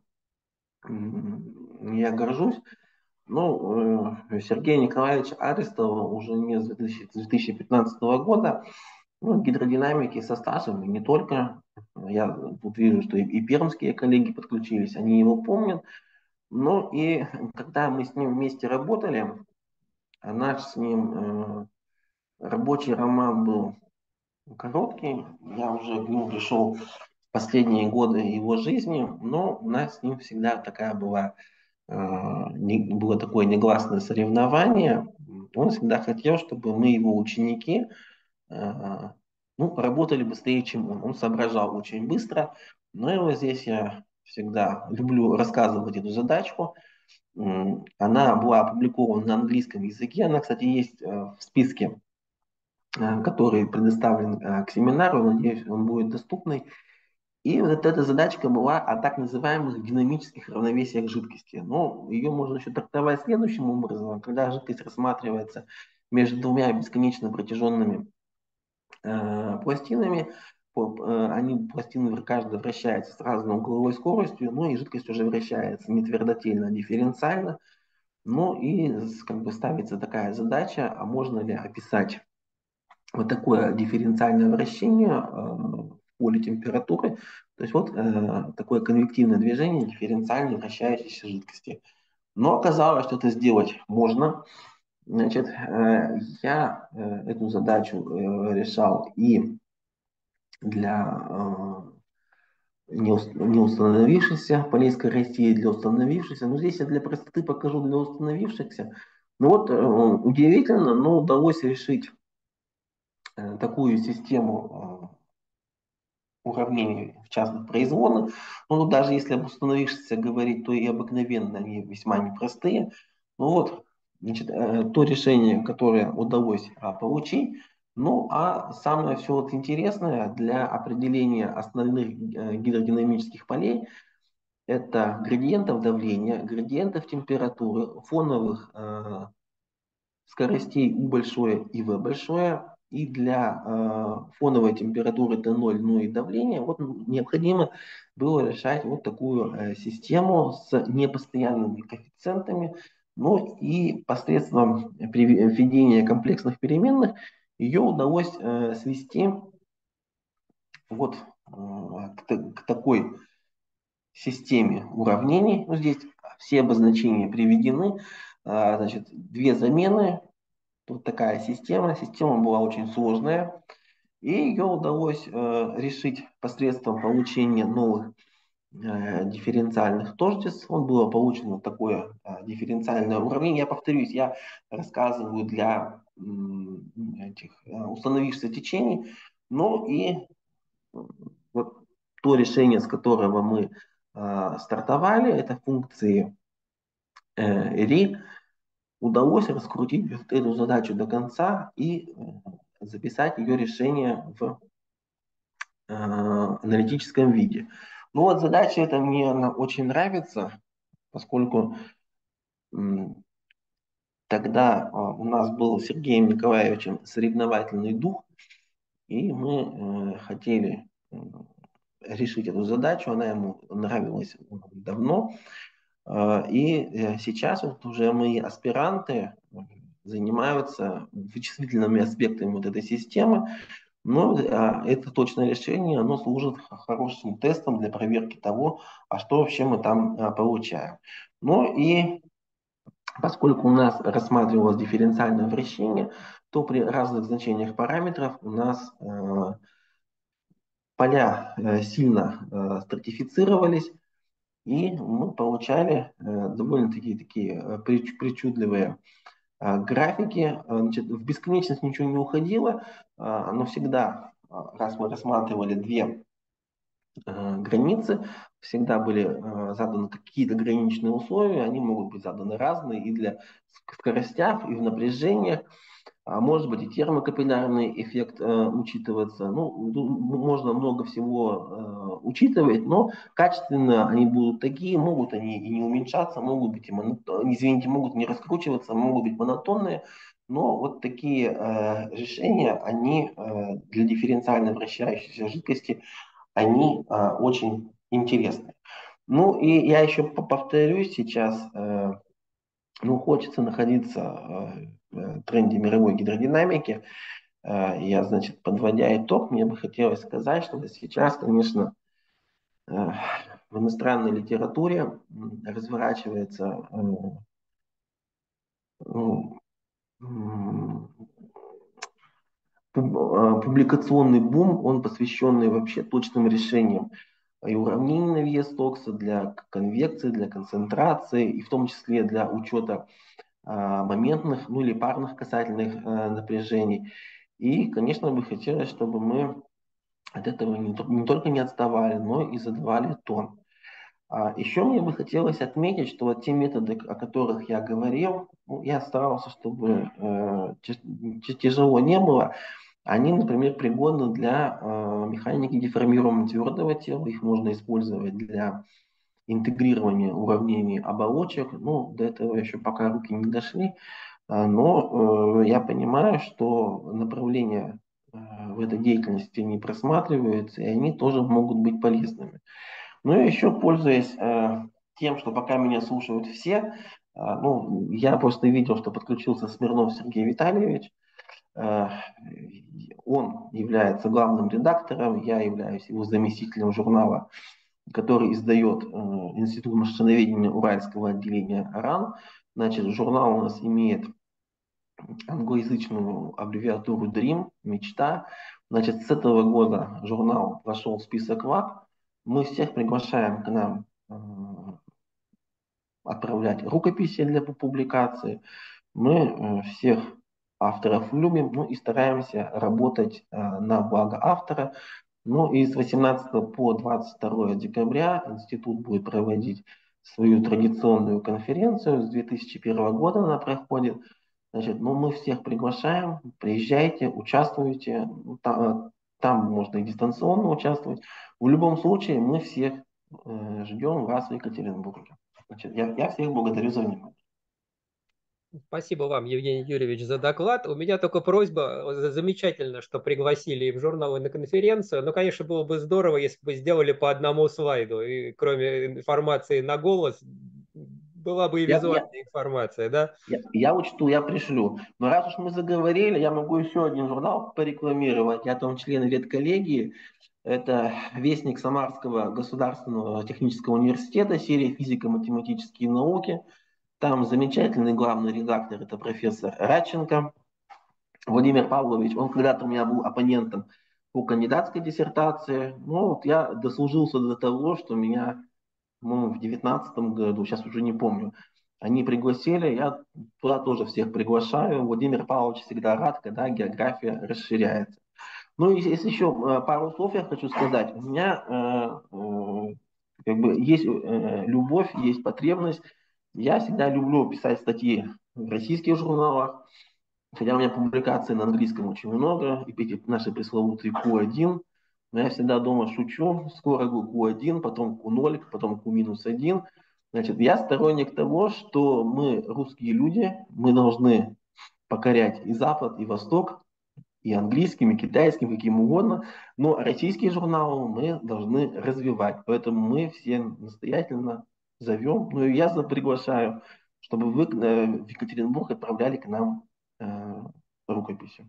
Speaker 2: я горжусь. Ну, Сергей Николаевич Арестов уже не с 2015 года, ну, гидродинамики со стажем, и не только. Я тут вижу, что и пермские коллеги подключились, они его помнят. Ну и когда мы с ним вместе работали, наш с ним рабочий роман был короткий, я уже к нему пришел в последние годы его жизни, но у нас с ним всегда такая была было такое негласное соревнование, он всегда хотел, чтобы мы, его ученики, ну, работали быстрее, чем он. Он соображал очень быстро, но и вот здесь я всегда люблю рассказывать эту задачку. Она была опубликована на английском языке, она, кстати, есть в списке, который предоставлен к семинару, надеюсь, он будет доступный. И вот эта задачка была о так называемых динамических равновесиях жидкости. Но ее можно еще трактовать следующим образом. Когда жидкость рассматривается между двумя бесконечно протяженными пластинами, пластины каждая вращается с разной угловой скоростью, ну и жидкость уже вращается не твердотельно, а дифференциально. Ну и как бы ставится такая задача, а можно ли описать вот такое дифференциальное вращение в поле температуры, то есть вот такое конвективное движение дифференциально вращающейся жидкости. Но оказалось, что это сделать можно. Значит, я эту задачу решал и для не установившихся полей скоростей, и для установившихся. Но здесь я для простоты покажу для установившихся. Ну вот удивительно, но удалось решить такую систему уравнений в частных производных. Ну, даже если об установившихся говорить, то и обыкновенно они весьма непростые. Ну вот, значит, то решение, которое удалось получить. Ну, а самое все вот интересное для определения основных гидродинамических полей это градиентов давления, градиентов температуры, фоновых скоростей U большое и V большое. И для фоновой температуры Т0, ну и давления вот необходимо было решать вот такую систему с непостоянными коэффициентами. Ну и посредством введения комплексных переменных ее удалось свести вот к такой системе уравнений. Ну, здесь все обозначения приведены. Значит, две замены. Вот такая система. Система была очень сложная. И ее удалось решить посредством получения новых дифференциальных тождеств. Он было получено такое дифференциальное уравнение. Я повторюсь, я рассказываю для этих установившихся течений, но и вот то решение, с которого мы стартовали, это функции ри, удалось раскрутить эту задачу до конца и записать ее решение в аналитическом виде. Ну вот задача эта мне она очень нравится, поскольку тогда у нас был с Сергеем Николаевичем соревновательный дух, и мы хотели решить эту задачу, она ему нравилась давно. И сейчас вот уже мои аспиранты занимаются вычислительными аспектами вот этой системы. Но это точное решение, оно служит хорошим тестом для проверки того, а что вообще мы там получаем. Ну и поскольку у нас рассматривалось дифференциальное вращение, то при разных значениях параметров у нас поля сильно стратифицировались, и мы получали довольно-таки такие причудливые графики. Значит, в бесконечность ничего не уходило, но всегда, раз мы рассматривали две границы, всегда были заданы какие-то граничные условия, они могут быть заданы разные и для скоростях, и в напряжениях. А может быть и термокапиллярный эффект учитываться. Ну, можно много всего учитывать, но качественно они будут такие, могут они и не уменьшаться, могут быть и извините, могут не раскручиваться, могут быть монотонные. Но вот такие решения, они для дифференциально вращающейся жидкости, они очень интересны. Ну и я еще повторюсь сейчас, ну, хочется находиться в тренде мировой гидродинамики. Я, значит, подводя итог, мне бы хотелось сказать, что сейчас, конечно, в иностранной литературе разворачивается ну, публикационный бум, он посвященный вообще точным решениям и уравнений Навье-Стокса, для конвекции, для концентрации, и в том числе для учета моментных, ну или парных касательных напряжений. И, конечно, бы хотелось, чтобы мы от этого не только не отставали, но и задавали тон. Еще мне бы хотелось отметить, что вот те методы, о которых я говорил, ну, я старался, чтобы тяжело не было. Они, например, пригодны для механики деформируемого твердого тела. Их можно использовать для интегрирования уравнений оболочек. Ну, до этого еще пока руки не дошли. Но я понимаю, что направления в этой деятельности не просматриваются, и они тоже могут быть полезными. Ну и еще, пользуясь тем, что пока меня слушают все, ну, я просто видел, что подключился Смирнов Сергей Витальевич. Э, Он является главным редактором, я являюсь его заместителем журнала, который издает Институт машиноведения Уральского отделения РАН. Значит, журнал у нас имеет англоязычную аббревиатуру DREAM, мечта. Значит, с этого года журнал вошел в список ВАК. Мы всех приглашаем к нам отправлять рукописи для публикации. Мы всех авторов любим, ну и стараемся работать на благо автора. Ну и с 18 по 22 декабря институт будет проводить свою традиционную конференцию. С 2001 года она проходит. Значит, ну мы всех приглашаем, приезжайте, участвуйте. Там можно и дистанционно участвовать. В любом случае мы всех ждем вас в Екатеринбурге. Значит, я всех благодарю за внимание.
Speaker 1: Спасибо вам, Евгений Юрьевич, за доклад. У меня только просьба, замечательно, что пригласили и в журнал, и на конференцию. Но, конечно, было бы здорово, если бы сделали по одному слайду. И кроме информации на голос, была бы и
Speaker 2: Я, я,
Speaker 1: визуальная информация, да?
Speaker 2: я учту, я пришлю. Но раз уж мы заговорили, я могу еще один журнал порекламировать. Я там член редколлегии. Это Вестник Самарского государственного технического университета, серия «Физико-математические науки». Там замечательный главный редактор, это профессор Радченко Владимир Павлович. Он когда-то у меня был оппонентом по кандидатской диссертации. Ну, вот я дослужился до того, что меня, ну, в 2019 году, сейчас уже не помню, они пригласили, я туда тоже всех приглашаю. Владимир Павлович всегда рад, когда география расширяется. Ну, и если еще пару слов я хочу сказать. У меня как бы есть любовь, есть потребность. Я всегда люблю писать статьи в российских журналах, хотя у меня публикаций на английском очень много, и эти наши пресловутые Q1. Но я всегда дома шучу, скоро Q1, потом Q0, потом Q-1. Значит, я сторонник того, что мы, русские люди, мы должны покорять и Запад, и Восток, и английским, и китайским, каким угодно, но российские журналы мы должны развивать. Поэтому мы все настоятельно зовем, ну и я приглашаю, чтобы вы в Екатеринбург отправляли к нам рукописи.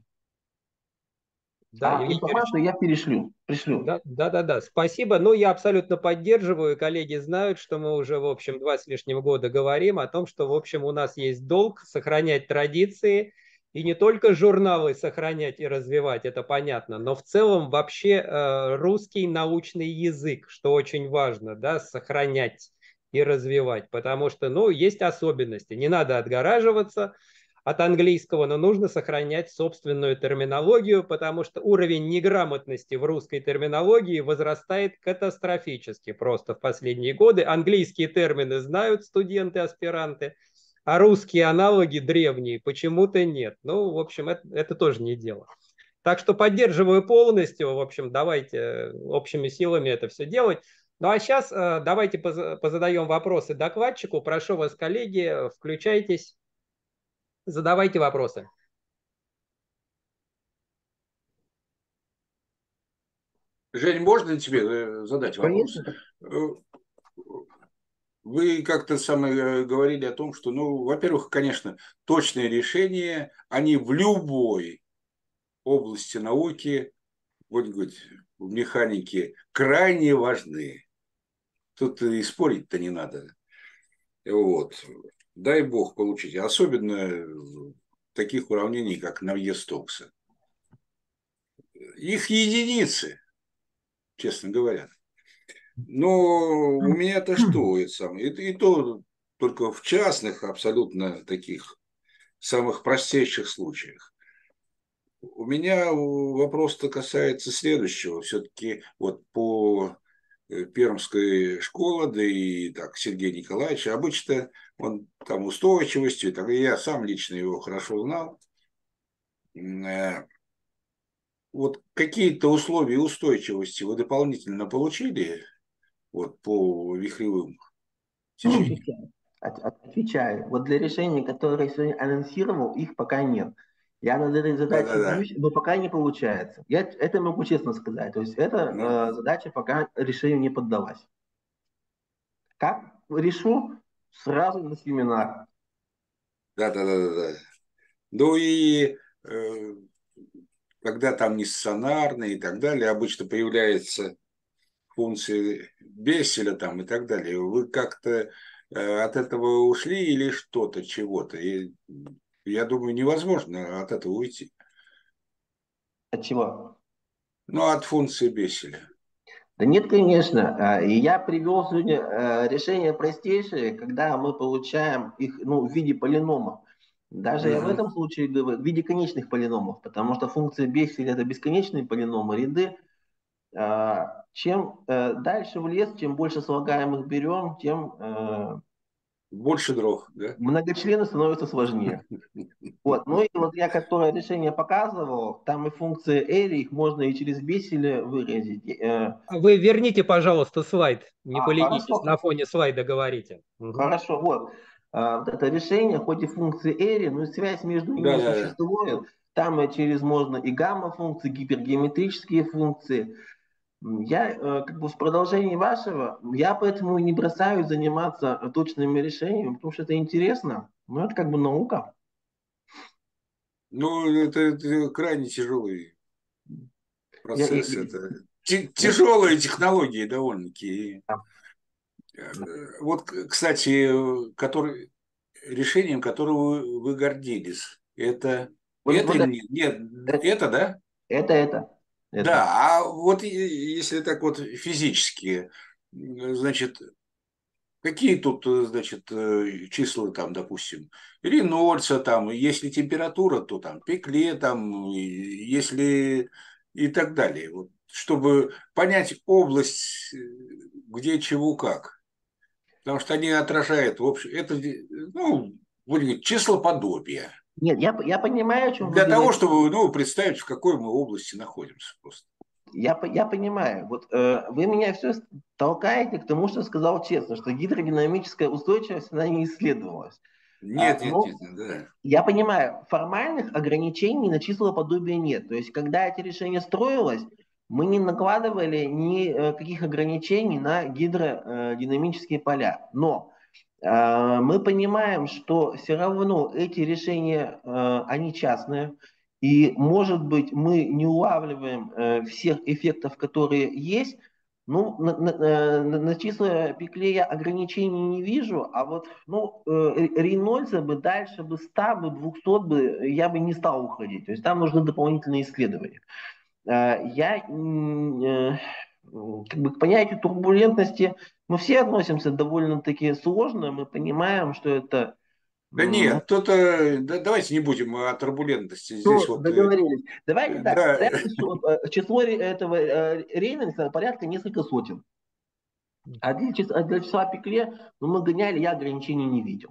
Speaker 1: Да, Евгений Юрьевич,
Speaker 2: Информацию я пришлю.
Speaker 1: да, да, да, да, спасибо. Ну, я абсолютно поддерживаю. Коллеги знают, что мы уже, в общем, 2 с лишним года говорим о том, что, в общем, у нас есть долг сохранять традиции и не только журналы сохранять и развивать, это понятно, но в целом вообще русский научный язык, что очень важно, да, сохранять и развивать, потому что, ну, есть особенности. Не надо отгораживаться от английского, но нужно сохранять собственную терминологию, потому что уровень неграмотности в русской терминологии возрастает катастрофически просто в последние годы. Английские термины знают студенты, аспиранты, а русские аналоги древние почему-то нет. Ну, в общем, это тоже не дело. Так что поддерживаю полностью. В общем, давайте общими силами это все делать. Ну а сейчас давайте позадаем вопросы докладчику. Прошу вас, коллеги, включайтесь. Задавайте вопросы.
Speaker 3: Жень, можно тебе задать вопрос?
Speaker 2: Конечно.
Speaker 3: Вы как-то сами говорили о том, что, ну, во-первых, конечно, точные решения, они в любой области науки, будем говорить, в механике, крайне важны. Тут и спорить-то не надо. Вот. Дай бог получить. Особенно таких уравнений, как Навье-Стокса. Их единицы, честно говоря. Но у меня-то что, это самое, и то только в частных, абсолютно таких самых простейших случаях. У меня вопрос-то касается следующего. Все-таки вот по пермской школе, да и так, Сергей Николаевич, обычно он там устойчивостью, так, и я сам лично его хорошо знал. Вот какие-то условия устойчивости вы дополнительно получили вот, по вихревым течениям?
Speaker 2: Отвечаю. Отвечаю. Вот для решений, которые я сегодня анонсировал, их пока нет. Я над этой задачей
Speaker 3: Да-да-да.
Speaker 2: бьюсь, но пока не получается. Я это могу честно сказать. То есть эта
Speaker 3: Ну,
Speaker 2: задача пока решению не поддалась. Как решу? Сразу на семинар.
Speaker 3: да-да-да-да. Ну и когда там не стационарные и так далее, обычно появляется функции Бесселя там и так далее. Вы как-то от этого ушли или что-то, чего-то? И я думаю, невозможно от этого уйти.
Speaker 2: От чего?
Speaker 3: Ну, от функции Бесселя.
Speaker 2: Да нет, конечно. И я привел сегодня решение простейшее, когда мы получаем их в виде полинома. Даже я в
Speaker 3: Мгм.
Speaker 2: этом случае говорю в виде конечных полиномов, потому что функция Бесселя это бесконечные полиномы, ряды. Чем дальше в лес, чем больше слагаемых берем, тем
Speaker 3: Больше дров, да?
Speaker 2: многочлены становятся сложнее. Вот. Ну и вот я, которое решение показывал, там и функции эри, их можно и через Бесселя выразить.
Speaker 1: Вы верните, пожалуйста, слайд. Не поленитесь, на
Speaker 2: Хорошо,
Speaker 1: фоне слайда говорите. Мгм.
Speaker 2: хорошо, вот. Вот это решение, хоть и функции эри, но связь между ними
Speaker 3: Да-да-да.
Speaker 2: существует. Там и через можно и гамма-функции, гипергеометрические функции. Я как бы в продолжении вашего, я поэтому и не бросаю заниматься точными решениями, потому что это интересно, но это как бы наука.
Speaker 3: Ну, это крайне тяжелый
Speaker 2: Я, я-
Speaker 3: процесс. Это
Speaker 2: я-
Speaker 3: тяжелые технологии довольно-таки.
Speaker 2: да.
Speaker 3: Вот, кстати, решением, которого вы гордились,
Speaker 2: Вот,
Speaker 3: это
Speaker 2: вот
Speaker 3: или нет? Нет,
Speaker 2: это,
Speaker 3: это, да?
Speaker 2: это, это.
Speaker 3: Да, а вот если так вот физически, значит, какие тут, значит, числа там, допустим, Рейнольдса там, если температура, то там Пекле там, если и так далее. Вот, чтобы понять область, где чего как. Потому что они отражают, в общем, это, ну, будем говорить, числоподобие.
Speaker 2: Нет, я понимаю, о чем вы
Speaker 3: Для того,
Speaker 2: говорите.
Speaker 3: чтобы, ну, представить, в какой мы области находимся просто.
Speaker 2: Я понимаю. Вот вы меня все толкаете к тому, что сказал честно, что гидродинамическая устойчивость, она не исследовалась.
Speaker 3: Нет, нет,
Speaker 2: Но
Speaker 3: нет, да.
Speaker 2: я понимаю, формальных ограничений на числоподобие нет. То есть, когда эти решения строилось, мы не накладывали никаких ограничений на гидродинамические поля. Но мы понимаем, что все равно эти решения, они частные. И, может быть, мы не улавливаем всех эффектов, которые есть. Ну, на числа Пиклея ограничений не вижу, а вот Рейнольдса бы дальше бы 100, бы 200 бы я бы не стал уходить. То есть там нужны дополнительные исследования. Я как бы к понятию турбулентности мы все относимся довольно-таки сложно. Мы понимаем, что это
Speaker 3: Да нет, тут давайте не будем о турбулентности. Здесь
Speaker 2: ну,
Speaker 3: вот,
Speaker 2: договорились. Давайте так,
Speaker 3: да,
Speaker 2: число этого Рейнольдса порядка несколько сотен. А для числа Пикле, ну, мы гоняли, я ограничений не видел.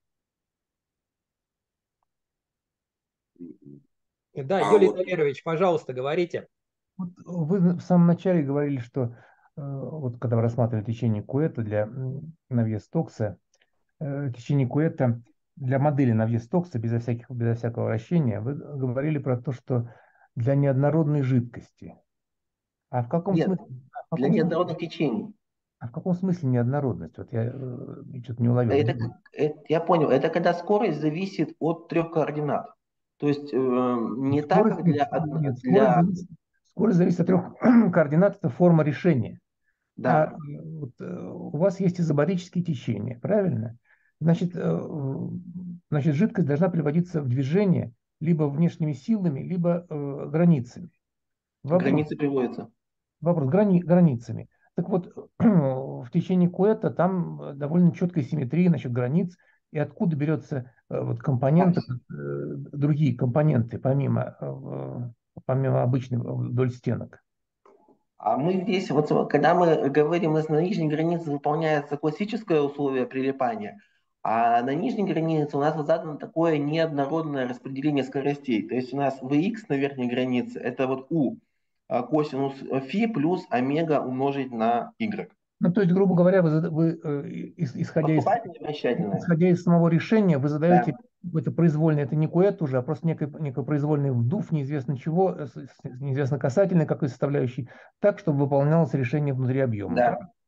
Speaker 1: Да,
Speaker 3: а
Speaker 1: Юрий
Speaker 3: вот,
Speaker 1: Валерьевич, пожалуйста, говорите.
Speaker 4: Вот вы в самом начале говорили, что вот когда вы рассматривали течение Куэта для Навье-Стокса, течение Куэта для модели Навье-Стокса безо всякого вращения, вы говорили про то, что для неоднородной жидкости. А в каком
Speaker 2: Нет,
Speaker 4: смысле,
Speaker 2: для неоднородных течений.
Speaker 4: в каком смысле неоднородность? Вот я что-то не уловил.
Speaker 2: Я понял, это когда скорость зависит от трех координат. То есть не так,
Speaker 4: Скорость,
Speaker 2: как
Speaker 4: нет,
Speaker 2: для
Speaker 4: скорость зависит от трех координат, это форма решения. А
Speaker 2: да,
Speaker 4: вот, у вас есть изобарические течения, правильно? Значит, значит, жидкость должна приводиться в движение либо внешними силами, либо границами. Вопрос,
Speaker 2: границы приводятся.
Speaker 4: вопрос границами. Так вот, в течение Куэта там довольно четкая симметрия насчет границ, и откуда берется вот компоненты, другие компоненты, помимо обычных вдоль стенок.
Speaker 2: А мы здесь, вот когда мы говорим, у нас на нижней границе выполняется классическое условие прилипания, а на нижней границе у нас вот задано такое неоднородное распределение скоростей. То есть у нас Vx на верхней границе это вот U косинус фи плюс омега умножить на y.
Speaker 4: Ну, то есть, грубо говоря,
Speaker 2: Поступательное, вращательное.
Speaker 4: исходя из самого решения, вы задаете
Speaker 2: Да.
Speaker 4: какое-то произвольное, это не куэт уже, а просто некий произвольный вдув, неизвестно чего, неизвестно касательной какой составляющей, так, чтобы выполнялось решение внутри объема.
Speaker 2: Да.
Speaker 4: Правильно?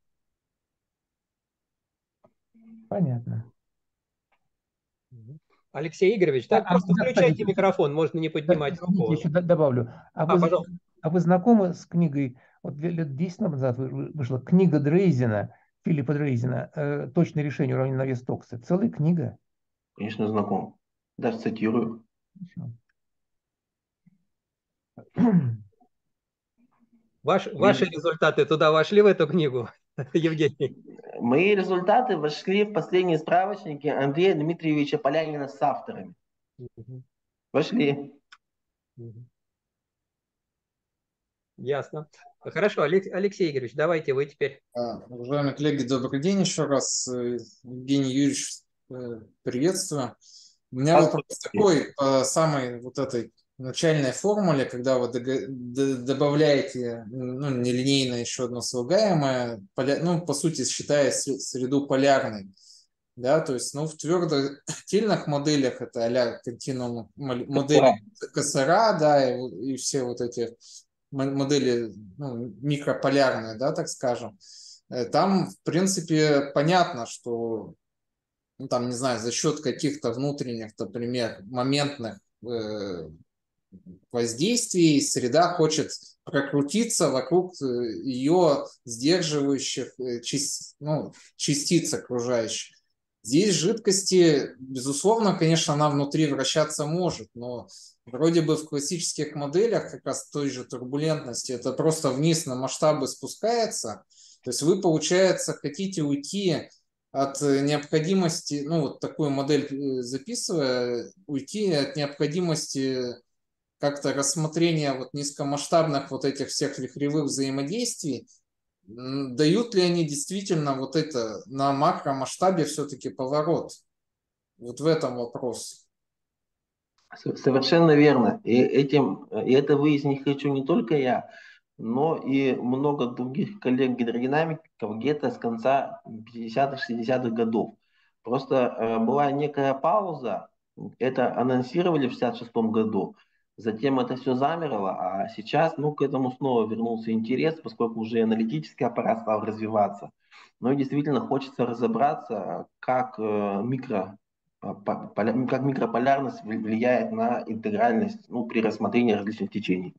Speaker 4: Понятно.
Speaker 1: Алексей Игоревич, так просто
Speaker 4: Да, кстати,
Speaker 1: включайте микрофон, можно не поднимать
Speaker 4: извините, я
Speaker 1: руку.
Speaker 4: еще добавлю.
Speaker 1: Пожалуйста.
Speaker 4: А вы знакомы с книгой, вот лет 10 назад вышла книга Дрейзена, Филиппа Дрейзена «Точное решение уравнения на вес Стокса». Целая книга.
Speaker 2: Конечно, знаком. Даже цитирую.
Speaker 1: Ваши результаты туда вошли в эту книгу, Евгений?
Speaker 2: Мои результаты вошли в последние справочники Андрея Дмитриевича Полянина с авторами. Вошли.
Speaker 1: Ясно. Хорошо, Алексей Игоревич, давайте вы теперь.
Speaker 5: Уважаемые коллеги, добрый день еще раз. Евгений Юрьевич, приветствую. У меня вопрос такой, по самой вот этой начальной формуле, когда вы добавляете нелинейно еще одно слагаемое, ну, по сути, считая среду полярной, да, то есть, ну, в твердотельных моделях это а-ля континуум модели КСРА, да, и все вот эти модели, ну, микрополярные, да, так скажем, там, в принципе, понятно, что, ну, там, не знаю, за счет каких-то внутренних, например, моментных воздействий среда хочет прокрутиться вокруг ее сдерживающих частиц окружающих. Здесь жидкости, безусловно, конечно, она внутри вращаться может, но вроде бы в классических моделях как раз той же турбулентности это просто вниз на масштабы спускается. То есть вы, получается, хотите уйти от необходимости, ну вот такую модель записывая, уйти от необходимости как-то рассмотрения вот низкомасштабных вот этих всех вихревых взаимодействий, дают ли они действительно вот это на макромасштабе все-таки поворот? Вот в этом вопрос.
Speaker 2: Совершенно верно. И это выяснить хочу не только я, но и много других коллег-гидродинамиков где-то с конца 50-х, 60-х годов. Просто была некая пауза, это анонсировали в 66-м году, затем это все замерло, а сейчас, ну, к этому снова вернулся интерес, поскольку уже аналитический аппарат стал развиваться. Но действительно хочется разобраться, как микрополярность влияет на интегральность, ну, при рассмотрении различных течений.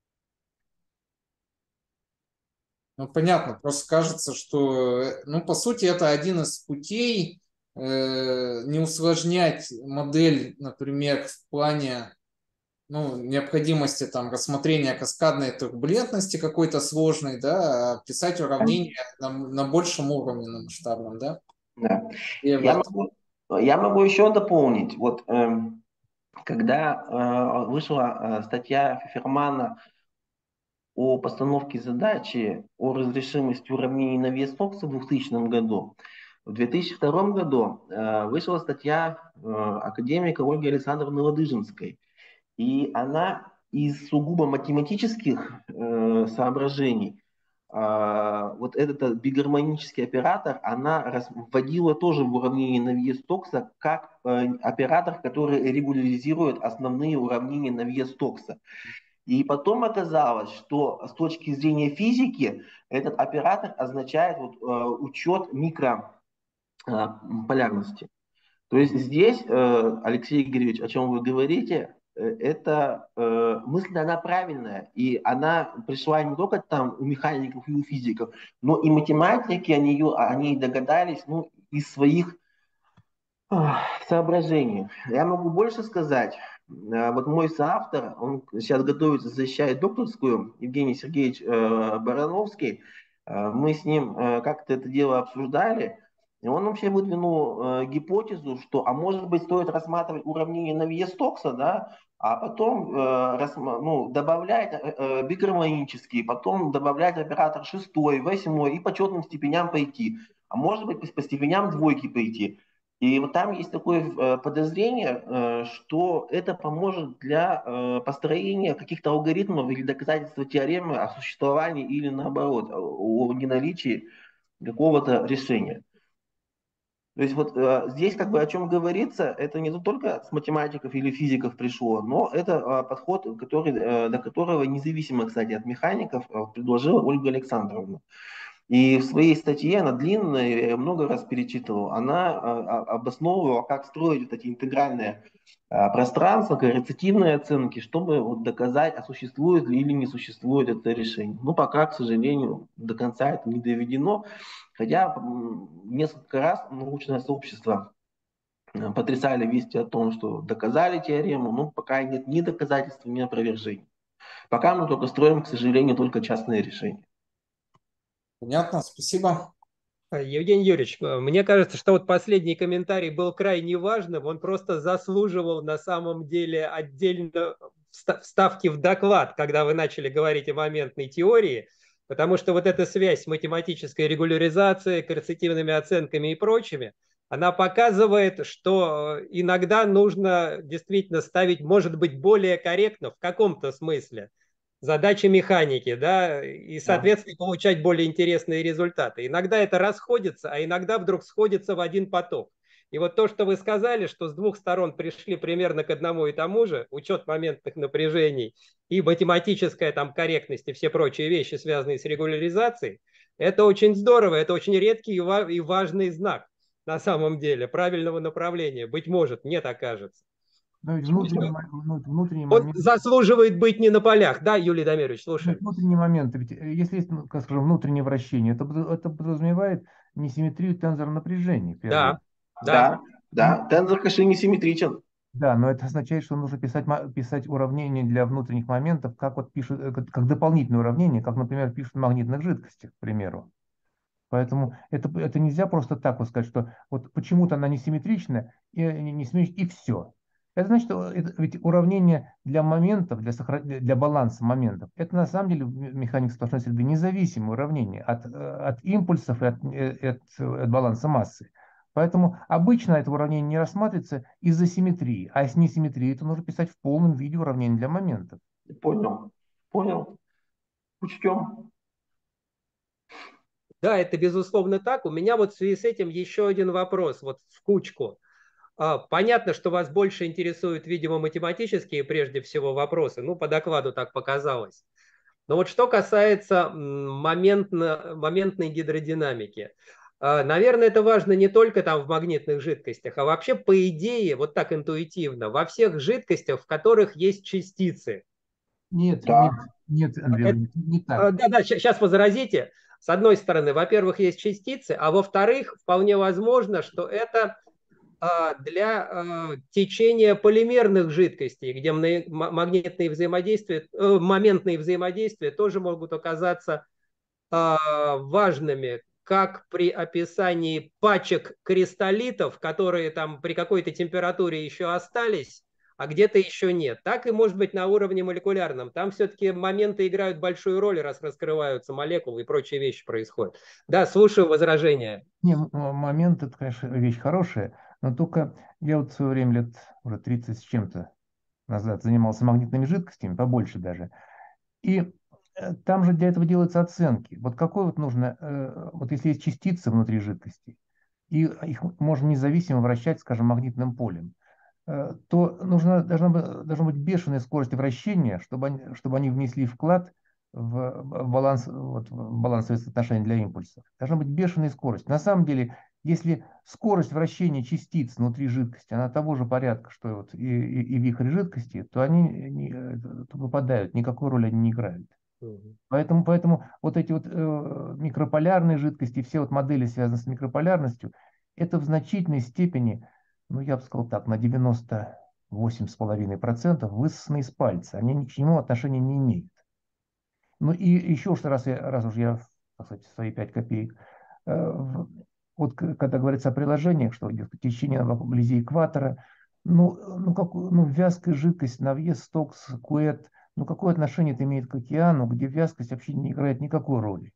Speaker 5: Ну, понятно, просто кажется, что, ну, по сути, это один из путей не усложнять модель, например, в плане, ну, необходимости там рассмотрения каскадной турбулентности какой-то сложной, да, а писать уравнение на большем уровне, на масштабном, да?
Speaker 2: Да. Я могу еще дополнить. Вот когда вышла статья Фермана о постановке задачи о разрешимости уравнений на вес Стокса в 2000 году, в 2002 году вышла статья академика Ольги Александровны Ладыжинской. И она из сугубо математических соображений, вот этот бигармонический оператор, она вводила тоже в уравнение на вес Стокса как оператор, который регуляризирует основные уравнения на вес Стокса. И потом оказалось, что с точки зрения физики этот оператор означает вот, учет микрополярности. То есть здесь, Алексей Игоревич, о чем вы говорите, эта мысль, она правильная, и она пришла не только там у механиков и у физиков, но и математики они догадались, ну, из своих соображений. Я могу больше сказать. Вот мой соавтор, он сейчас готовится защищать докторскую, Евгений Сергеевич Барановский, Мы с ним как-то это дело обсуждали, и он вообще выдвинул гипотезу, что, а может быть, стоит рассматривать уравнение Навье-Стокса, да, а потом добавлять бигармонические, потом добавлять оператор шестой, восьмой и по четным степеням пойти. А может быть, по степеням двойки пойти. И вот там есть такое подозрение, что это поможет для построения каких-то алгоритмов или доказательства теоремы о существовании или наоборот, о неналичии какого-то решения. То есть вот здесь как бы о чем говорится, это не только с математиков или физиков пришло, но это подход, до которого независимо, кстати, от механиков предложила Ольга Александровна. И в своей статье, она длинная, я ее много раз перечитывал, она обосновывала, как строить вот эти интегральные пространства, коррелятивные оценки, чтобы вот доказать, а существует ли или не существует это решение. Ну, пока, к сожалению, до конца это не доведено, хотя несколько раз научное сообщество потрясали вести о том, что доказали теорему, но пока нет ни доказательств, ни опровержений. Пока мы только строим, к сожалению, только частные решения.
Speaker 5: Понятно, спасибо.
Speaker 1: Евгений Юрьевич, мне кажется, что вот последний комментарий был крайне важным, он просто заслуживал на самом деле отдельно вставки в доклад, когда вы начали говорить о моментной теории, потому что вот эта связь с математической регуляризацией, коррелятивными оценками и прочими, она показывает, что иногда нужно действительно ставить, может быть, более корректно в каком-то смысле задачи механики, да, и, соответственно, получать более интересные результаты. Иногда это расходится, а иногда вдруг сходится в один поток. И вот то, что вы сказали, что с двух сторон пришли примерно к одному и тому же, учет моментных напряжений и математическая там корректность и все прочие вещи, связанные с регуляризацией, это очень здорово, это очень редкий и важный знак на самом деле правильного направления, быть может, мне так кажется.
Speaker 4: Но ведь внутренний
Speaker 1: Он
Speaker 4: момент,
Speaker 1: заслуживает быть не на полях, да, Юлий Дамирович, слушай.
Speaker 4: внутренний момент, ведь если есть, ну, как скажем, внутреннее вращение, это подразумевает несимметрию тензора напряжений, в первую
Speaker 1: Да,
Speaker 4: очередь.
Speaker 1: да.
Speaker 2: Да, тензор Каши несимметричен.
Speaker 4: Да, но это означает, что нужно писать уравнения для внутренних моментов, как вот пишут, как дополнительные уравнения, как, например, пишут в магнитных жидкостях, к примеру. Поэтому это нельзя просто так вот сказать, что вот почему-то она несимметрична и все. Это значит, что ведь уравнение для моментов, для баланса моментов, это на самом деле в механике сплошной среды независимое уравнение от импульсов и от баланса массы. Поэтому обычно это уравнение не рассматривается из-за симметрии, а если не симметрии, то нужно писать в полном виде уравнение для моментов.
Speaker 2: Понял. Учтем.
Speaker 1: Да, это безусловно так. У меня вот в связи с этим еще один вопрос, вот в кучку. Понятно, что вас больше интересуют, видимо, математические прежде всего вопросы. Ну, по докладу так показалось. Но вот что касается моментной гидродинамики. Наверное, это важно не только там в магнитных жидкостях, а вообще, по идее, вот так интуитивно, во всех жидкостях, в которых есть частицы.
Speaker 4: Нет,
Speaker 2: Да.
Speaker 4: Андрей, не так.
Speaker 1: Да, сейчас возразите. С одной стороны, во-первых, есть частицы, а во-вторых, вполне возможно, что это для течения полимерных жидкостей, где магнитные взаимодействия, моментные взаимодействия тоже могут оказаться важными, как при описании пачек кристаллитов, которые там при какой-то температуре еще остались, а где-то еще нет. Так и может быть на уровне молекулярном. Там все-таки моменты играют большую роль, раз раскрываются молекулы и прочие вещи происходят. Да, слушаю возражения.
Speaker 4: Не, момент, это, конечно, вещь хорошая, но только я вот в свое время лет уже 30 с чем-то назад занимался магнитными жидкостями, побольше даже. И там же для этого делаются оценки. Вот какой вот нужно, вот если есть частицы внутри жидкости, и их можно независимо вращать, скажем, магнитным полем, то должна быть бешеная скорость вращения, чтобы они внесли вклад в баланс, вот, в балансовое соотношение для импульсов. Должна быть бешеная скорость. На самом деле, если скорость вращения частиц внутри жидкости, она того же порядка, что вот и вихрь жидкости, то они выпадают, никакой роли они не играют. Поэтому вот эти вот микрополярные жидкости, все вот модели, связанные с микрополярностью, это в значительной степени, ну, я бы сказал так, на 98,5% высосаны из пальца. Они ни к чему отношения не имеют. Ну и еще раз уж я так сказать, свои 5 копеек. Вот когда говорится о приложениях, что течение вблизи экватора, ну, вязкая жидкость, Навье-Стокс, Куэт, ну, какое отношение это имеет к океану, где вязкость вообще не играет никакой роли?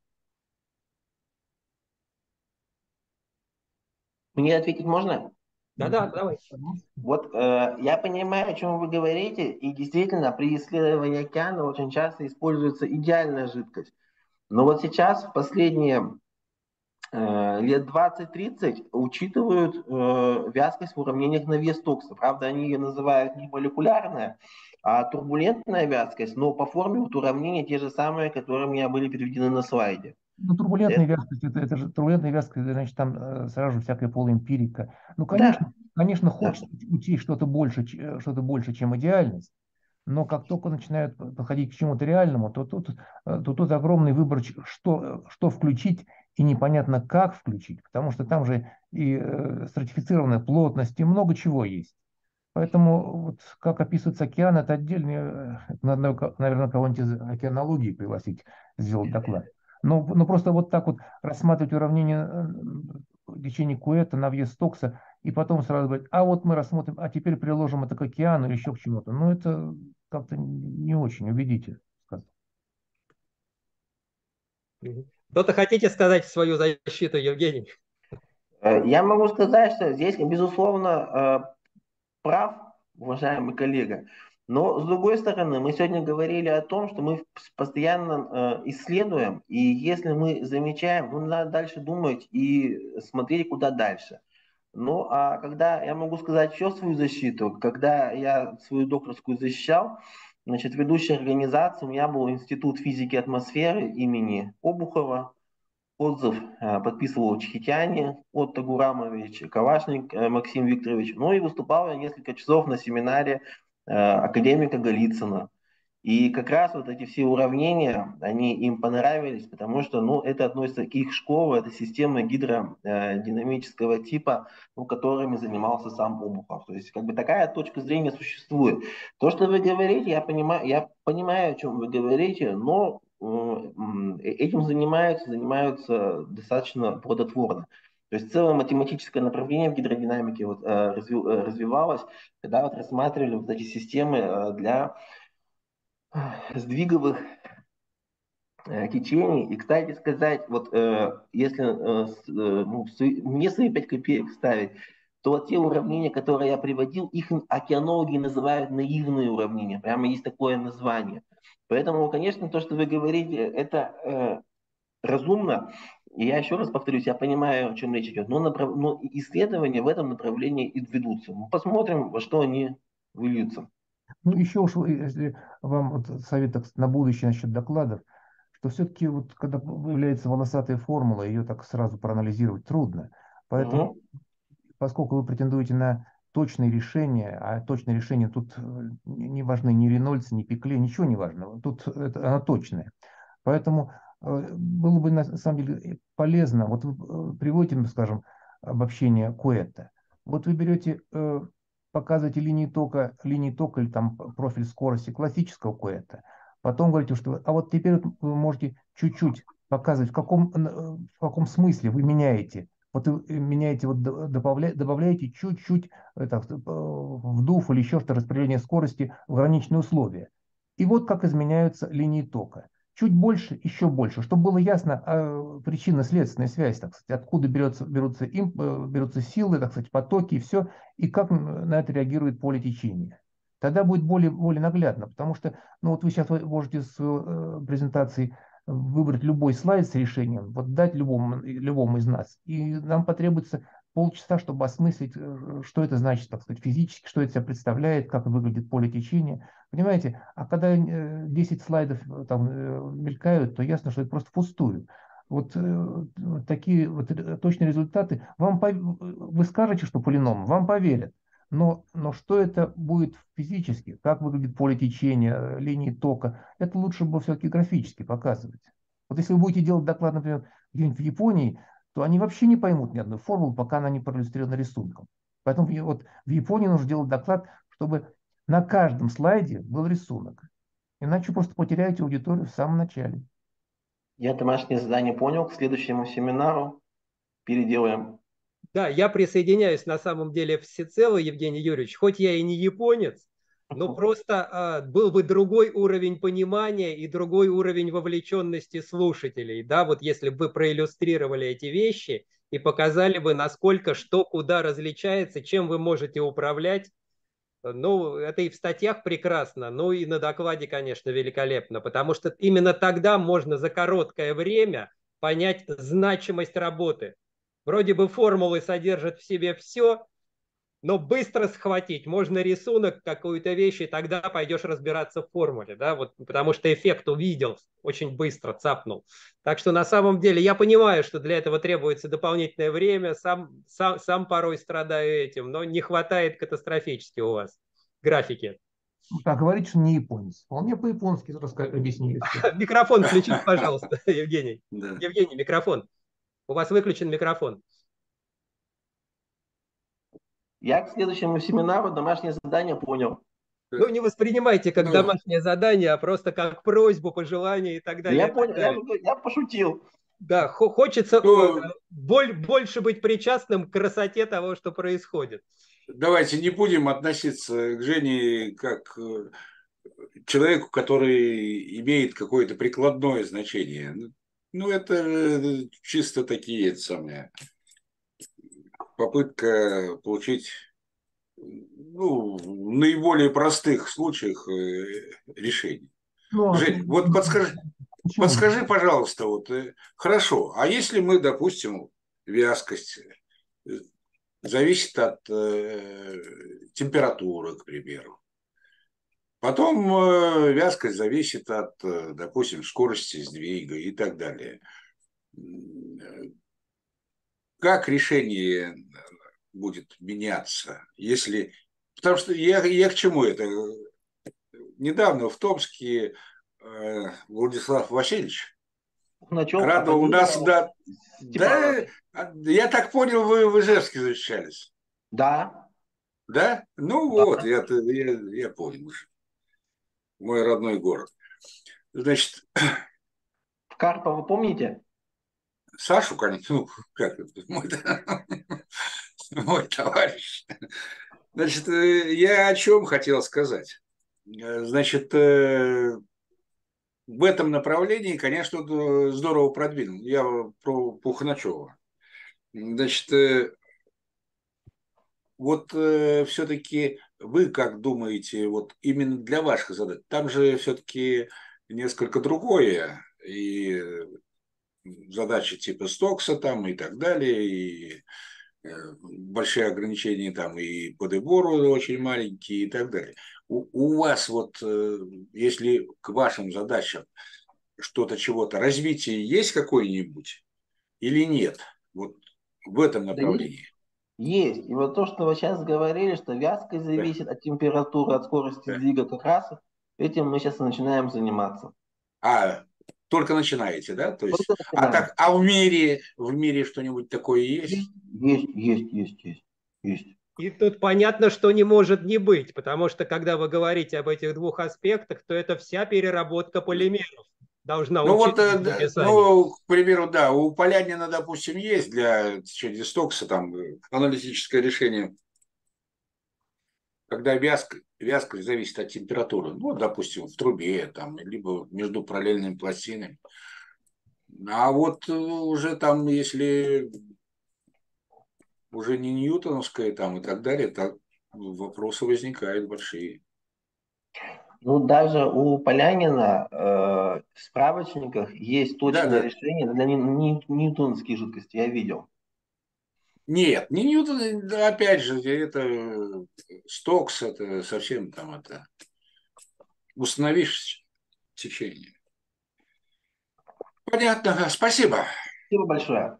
Speaker 2: Мне ответить можно?
Speaker 1: Да-да, давай.
Speaker 2: Вот я понимаю, о чем вы говорите, и действительно при исследовании океана очень часто используется идеальная жидкость. Но вот сейчас, в последние лет 20-30, учитывают вязкость в уравнениях Навье-Стокса. Правда, они ее называют не молекулярная, а турбулентная вязкость, но по форме вот уравнения те же самые, которые у меня были переведены на слайде.
Speaker 4: Ну, турбулентная вязкость, это же турбулентная вязкость, значит, там сразу же всякая полуэмпирика. Ну,
Speaker 2: Да,
Speaker 4: конечно,
Speaker 2: да.
Speaker 4: хочется учесть что-то больше, чем идеальность, но как только начинают подходить к чему-то реальному, то тут огромный выбор, что включить, и непонятно, как включить, потому что там же и стратифицированная плотность, и много чего есть. Поэтому вот как описывается океан, это отдельный, надо, наверное, кого-нибудь из океанологии пригласить, сделать доклад. Но просто вот так вот рассматривать уравнение течения Куэта, Навье-Стокса, и потом сразу говорить, а вот мы рассмотрим, а теперь приложим это к океану или еще к чему-то. Ну, это как-то не очень убедительно.
Speaker 1: Что-то хотите сказать в свою защиту, Евгений?
Speaker 2: Я могу сказать, что здесь, безусловно, прав, уважаемый коллега. Но, с другой стороны, мы сегодня говорили о том, что мы постоянно исследуем, и если мы замечаем, ну, надо дальше думать и смотреть, куда дальше. Ну, а когда я могу сказать еще свою защиту, когда я свою докторскую защищал, значит, ведущей организацией у меня был Институт физики атмосферы имени Обухова. Отзыв подписывал Чхитяне, Отто Гурамович, Калашник Максим Викторович. Ну и выступал я несколько часов на семинаре академика Голицына. И как раз вот эти все уравнения, они им понравились, потому что, ну, это одно из таких школ, это система гидродинамического типа, ну, которыми занимался сам Обухов. То есть, как бы такая точка зрения существует. То, что вы говорите, я понимаю, о чем вы говорите, но этим занимаются достаточно плодотворно. То есть целое математическое направление в гидродинамике вот, развивалось, когда вот рассматривали вот эти системы для сдвиговых течений. И, кстати сказать, вот если мне свои 5 копеек ставить, то вот те уравнения, которые я приводил, их океанологи называют наивные уравнения. Прямо есть такое название. Поэтому, конечно, то, что вы говорите, это разумно. И я еще раз повторюсь, я понимаю, о чем речь идет. Но исследования в этом направлении и ведутся. Мы посмотрим, во что они выльются.
Speaker 4: Ну, еще уж, если вам вот совет на будущее насчет докладов, что все-таки вот когда появляется волосатая формула, ее так сразу проанализировать трудно. Поэтому,
Speaker 2: Угу.
Speaker 4: поскольку вы претендуете на точные решения, а точные решения тут не важны ни Рейнольдс, ни Пикле, ничего не важно. Тут оно точное. Поэтому было бы на самом деле полезно, вот вы приводите, скажем, обобщение Куэта. Вот вы берете, показываете линии тока или там профиль скорости классического Куэта. Потом говорите, что а вот теперь вы можете чуть-чуть показывать, в каком смысле вы меняете. Вот вы меняете, вот добавляете чуть-чуть вдув или еще что-то, распределение скорости в граничные условия. И вот как изменяются линии тока. Чуть больше, еще больше, чтобы было ясно причинно-следственная связь, так сказать, откуда берутся силы, так сказать, потоки и все, и как на это реагирует поле течения. Тогда будет более наглядно, потому что, ну вот вы сейчас можете с презентации выбрать любой слайд с решением, вот дать любому из нас, и нам потребуется полчаса, чтобы осмыслить, что это значит, так сказать, физически, что это себя представляет, как выглядит поле течения. Понимаете? А когда 10 слайдов там мелькают, то ясно, что это просто впустую. Вот такие вот точные результаты. Вы скажете, что полином, вам поверят. Но что это будет физически, как выглядит поле течения, линии тока, это лучше бы все-таки графически показывать. Вот если вы будете делать доклад, например, где-нибудь в Японии, то они вообще не поймут ни одной формулы, пока она не проиллюстрирована рисунком. Поэтому вот в Японии нужно делать доклад, чтобы на каждом слайде был рисунок. Иначе просто потеряете аудиторию в самом начале.
Speaker 2: Я домашнее задание понял. К следующему семинару переделаем.
Speaker 1: Да, я присоединяюсь на самом деле всецело, Евгений Юрьевич, хоть я и не японец, но просто был бы другой уровень понимания и другой уровень вовлеченности слушателей. Да, вот если бы вы проиллюстрировали эти вещи и показали бы, насколько что куда различается, чем вы можете управлять. Ну, это и в статьях прекрасно, ну и на докладе, конечно, великолепно, потому что именно тогда можно за короткое время понять значимость работы. Вроде бы формулы содержат в себе все, но быстро схватить можно рисунок, какую-то вещь, и тогда пойдешь разбираться в формуле, да, вот, потому что эффект увидел, очень быстро цапнул. Так что на самом деле я понимаю, что для этого требуется дополнительное время, сам порой страдаю этим, но не хватает катастрофически у вас графики.
Speaker 4: Так, говорит, что не японец. Вполне по-японски объяснили все.
Speaker 1: Микрофон включите, пожалуйста, Евгений.
Speaker 3: Да.
Speaker 1: Евгений, микрофон. У вас выключен микрофон.
Speaker 2: Я к следующему семинару домашнее задание понял.
Speaker 1: Ну, не воспринимайте как
Speaker 3: Ну,
Speaker 1: домашнее задание, а просто как просьбу, пожелание и так
Speaker 2: Да я
Speaker 1: далее. И так
Speaker 2: понял,
Speaker 1: далее.
Speaker 2: я пошутил.
Speaker 1: Да, хочется
Speaker 3: ну,
Speaker 1: больше быть причастным к красоте того, что происходит.
Speaker 3: давайте не будем относиться к Жене как к человеку, который имеет какое-то прикладное значение. Ну, это чисто такие это самые, попытка получить, ну, в наиболее простых случаях решение.
Speaker 4: Ну, а
Speaker 3: Жень, вот
Speaker 4: почему?
Speaker 3: подскажи, пожалуйста, вот, хорошо, а если мы, допустим, вязкость зависит от температуры, к примеру, потом вязкость зависит от, допустим, скорости сдвига и так далее. Как решение будет меняться, если... Потому что я к чему это? Недавно в Томске Владислав Васильевич
Speaker 2: Начал
Speaker 3: радовал нас,
Speaker 2: оппонировал, типа,
Speaker 3: я так понял, вы в Ижевске защищались,
Speaker 2: да,
Speaker 3: да? Ну
Speaker 2: да.
Speaker 3: вот, я понял уже, мой родной город. Значит,
Speaker 2: Карпова помните?
Speaker 3: Сашу, конечно, ну, как это, мой товарищ. Значит, я о чем хотел сказать. Значит, в этом направлении, конечно, здорово продвинул. Я про Пухначева. Значит, вот все-таки вы как думаете, вот именно для ваших задач? Там же все-таки несколько другое. И задачи типа Стокса там и так далее, и большие ограничения там и по дебору очень маленькие и так далее. У вас вот, если к вашим задачам что-то, чего-то, развитие есть какое-нибудь или нет? Вот в этом
Speaker 2: Да есть.
Speaker 3: направлении.
Speaker 2: Есть. И вот то, что вы сейчас говорили, что вязкость
Speaker 3: Да,
Speaker 2: зависит от температуры, от скорости
Speaker 3: да.
Speaker 2: сдвига, как раз этим мы сейчас и начинаем заниматься.
Speaker 3: А только начинаете, да? То есть,
Speaker 2: Только начинаем.
Speaker 3: а в мире что-нибудь такое есть?
Speaker 2: Есть.
Speaker 1: И тут понятно, что не может не быть, потому что когда вы говорите об этих двух аспектах, то это вся переработка полимеров должна
Speaker 3: Ну вот,
Speaker 1: учиться в написании.
Speaker 3: ну, к примеру, да, у Полянина, допустим, есть для течения Стокса там аналитическое решение, когда вязкость зависит от температуры, ну, допустим, в трубе, там, либо между параллельными пластинами. А вот уже там, если уже не ньютоновская там и так далее, так вопросы возникают большие.
Speaker 2: Ну, даже у Полянина в справочниках есть
Speaker 3: Да,
Speaker 2: точное
Speaker 3: да.
Speaker 2: решение для ньютоновских жидкостей, я видел.
Speaker 3: Нет, не Ньютон, да, опять же, это Стокс, это совсем там это установишь течение. Понятно, спасибо.
Speaker 2: Спасибо большое.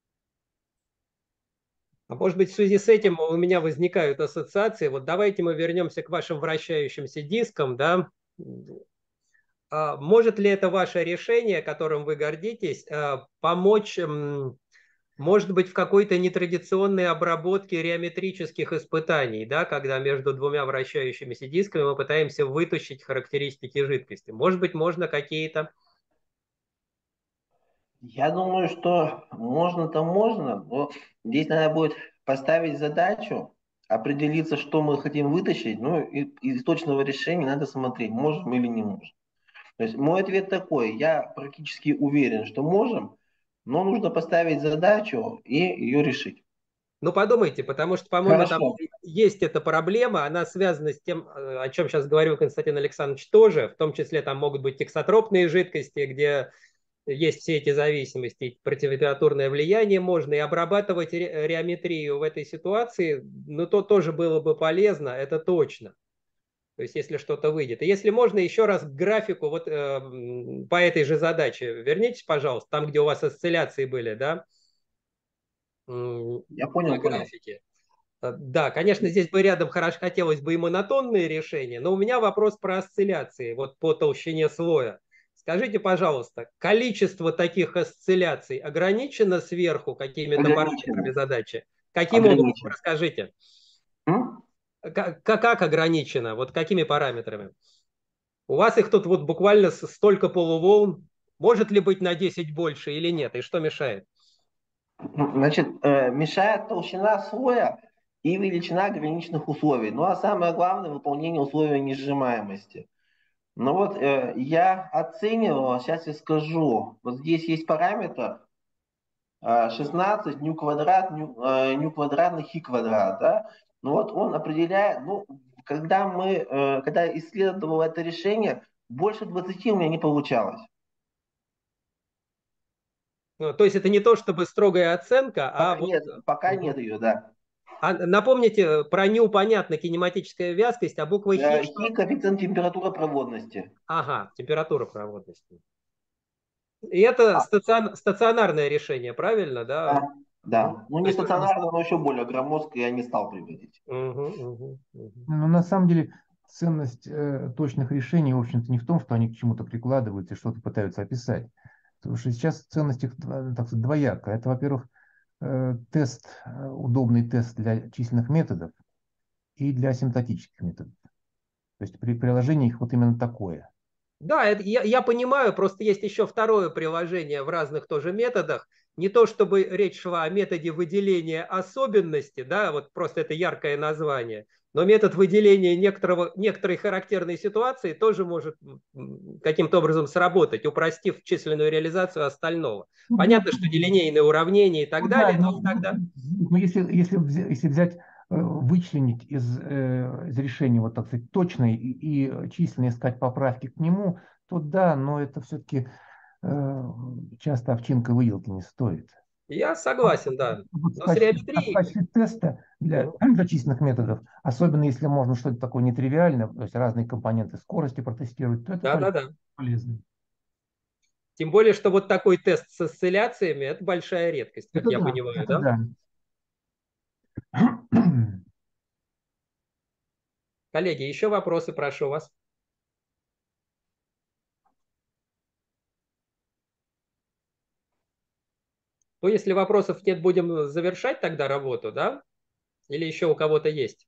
Speaker 1: А может быть, в связи с этим у меня возникают ассоциации. Вот давайте мы вернемся к вашим вращающимся дискам, да. А может ли это ваше решение, которым вы гордитесь, помочь, может быть, в какой-то нетрадиционной обработке реометрических испытаний, да, когда между двумя вращающимися дисками мы пытаемся вытащить характеристики жидкости? Может быть, можно какие-то
Speaker 2: Я думаю, что можно-то можно, но здесь надо будет поставить задачу, определиться, что мы хотим вытащить, ну и из точного решения надо смотреть, можем или не можем. То есть мой ответ такой, я практически уверен, что можем, но нужно поставить задачу и ее решить.
Speaker 1: Ну, подумайте, потому что, по-моему, там
Speaker 2: Хорошо.
Speaker 1: есть эта проблема, она связана с тем, о чем сейчас говорил Константин Александрович тоже, в том числе там могут быть тексотропные жидкости, где есть все эти зависимости, противотемпературное влияние можно, и обрабатывать реометрию в этой ситуации, ну, то тоже было бы полезно, это точно. То есть, если что-то выйдет. И если можно, еще раз к графику вот по этой же задаче вернитесь, пожалуйста, там, где у вас осцилляции были, да,
Speaker 2: Я
Speaker 1: на
Speaker 2: понял, понял.
Speaker 1: графике. Да, конечно, здесь бы рядом хорошо хотелось бы и монотонные решения, но у меня вопрос про осцилляции, вот по толщине слоя. Скажите, пожалуйста, количество таких осцилляций ограничено сверху какими-то параметрами
Speaker 2: Ограничено.
Speaker 1: задачи? Каким образом?
Speaker 2: Ограничено.
Speaker 1: Расскажите.
Speaker 2: М?
Speaker 1: Как ограничено? Вот какими параметрами? У вас их тут вот буквально столько полуволн. Может ли быть на 10 больше или нет? И что мешает?
Speaker 2: Значит, мешает толщина слоя и величина граничных условий. Ну а самое главное, выполнение условия несжимаемости. Ну вот я оценивал, сейчас я скажу. Вот здесь есть параметр 16 ню квадрат, ню квадрат на хи квадрат. Да? Ну вот он определяет, ну, когда исследовал это решение, больше 20 у меня не получалось.
Speaker 1: Ну, то есть это не то чтобы строгая оценка, а вот...
Speaker 2: Пока нет ее, да.
Speaker 1: А напомните, про ню понятно, кинематическая вязкость, а буква хи что?
Speaker 2: Хи коэффициент температуры проводности.
Speaker 1: Ага, температура проводности. И это стационарное решение, правильно, да?
Speaker 2: Да,
Speaker 1: Мгм.
Speaker 2: да. Ну,
Speaker 1: То
Speaker 2: не
Speaker 1: есть тоже не...
Speaker 2: стационарно, но еще более громоздко я не стал приводить.
Speaker 1: Мгм, мгм, мгм.
Speaker 4: Но на самом деле ценность точных решений, в общем-то, не в том, что они к чему-то прикладываются и что-то пытаются описать. Потому что сейчас ценность их, так сказать, двоякая. Это, во-первых, удобный тест для численных методов и для асимптотических методов. То есть при приложении их вот именно такое.
Speaker 1: Да, я понимаю, просто есть еще второе приложение в разных тоже методах. Не то, чтобы речь шла о методе выделения особенности, да, вот просто это яркое название, но метод выделения некоторой характерной ситуации тоже может каким-то образом сработать, упростив численную реализацию остального.
Speaker 4: Ну,
Speaker 1: Понятно, что нелинейные уравнения и так
Speaker 4: ну да,
Speaker 1: далее, но тогда...
Speaker 4: но если взять, вычленить из решения, вот так сказать, точное и численно искать поправки к нему, то да, но это все-таки часто овчинка выделки не стоит.
Speaker 1: Я согласен, да.
Speaker 4: Вот
Speaker 1: Но с
Speaker 4: в
Speaker 1: реометрией...
Speaker 4: качестве теста для численных методов, особенно если можно что-то такое нетривиальное, то есть разные компоненты скорости протестировать, то это
Speaker 1: Да-да-да.
Speaker 4: полезно.
Speaker 1: Тем более, что вот такой тест с осцилляциями – это большая редкость, как я понимаю,
Speaker 4: Это
Speaker 1: да?
Speaker 4: да.
Speaker 1: Коллеги, еще вопросы, прошу вас. Ну, если вопросов нет, будем завершать тогда работу, да? Или еще у кого-то есть?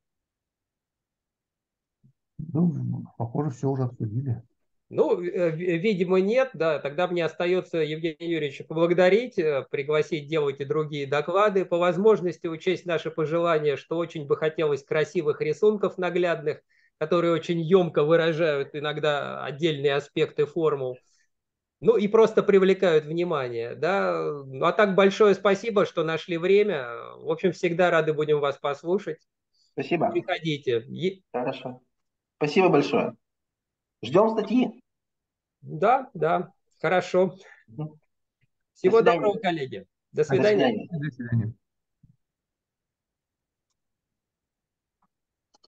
Speaker 4: Ну, похоже, все уже обсудили.
Speaker 1: Ну, видимо, нет, да. Тогда мне остается Евгения Юрьевича поблагодарить, пригласить делать и другие доклады, по возможности учесть наши пожелания, что очень бы хотелось красивых рисунков наглядных, которые очень емко выражают иногда отдельные аспекты формул. Ну и просто привлекают внимание, да. Ну а так большое спасибо, что нашли время. В общем, всегда рады будем вас послушать.
Speaker 2: Спасибо.
Speaker 1: Приходите.
Speaker 2: Хорошо. Спасибо большое. Ждем статьи.
Speaker 1: Да, да, хорошо.
Speaker 2: Мгм. До
Speaker 1: Всего доброго,
Speaker 2: свидания.
Speaker 1: коллеги. До
Speaker 2: До
Speaker 1: свидания.
Speaker 2: свидания.
Speaker 4: До свидания.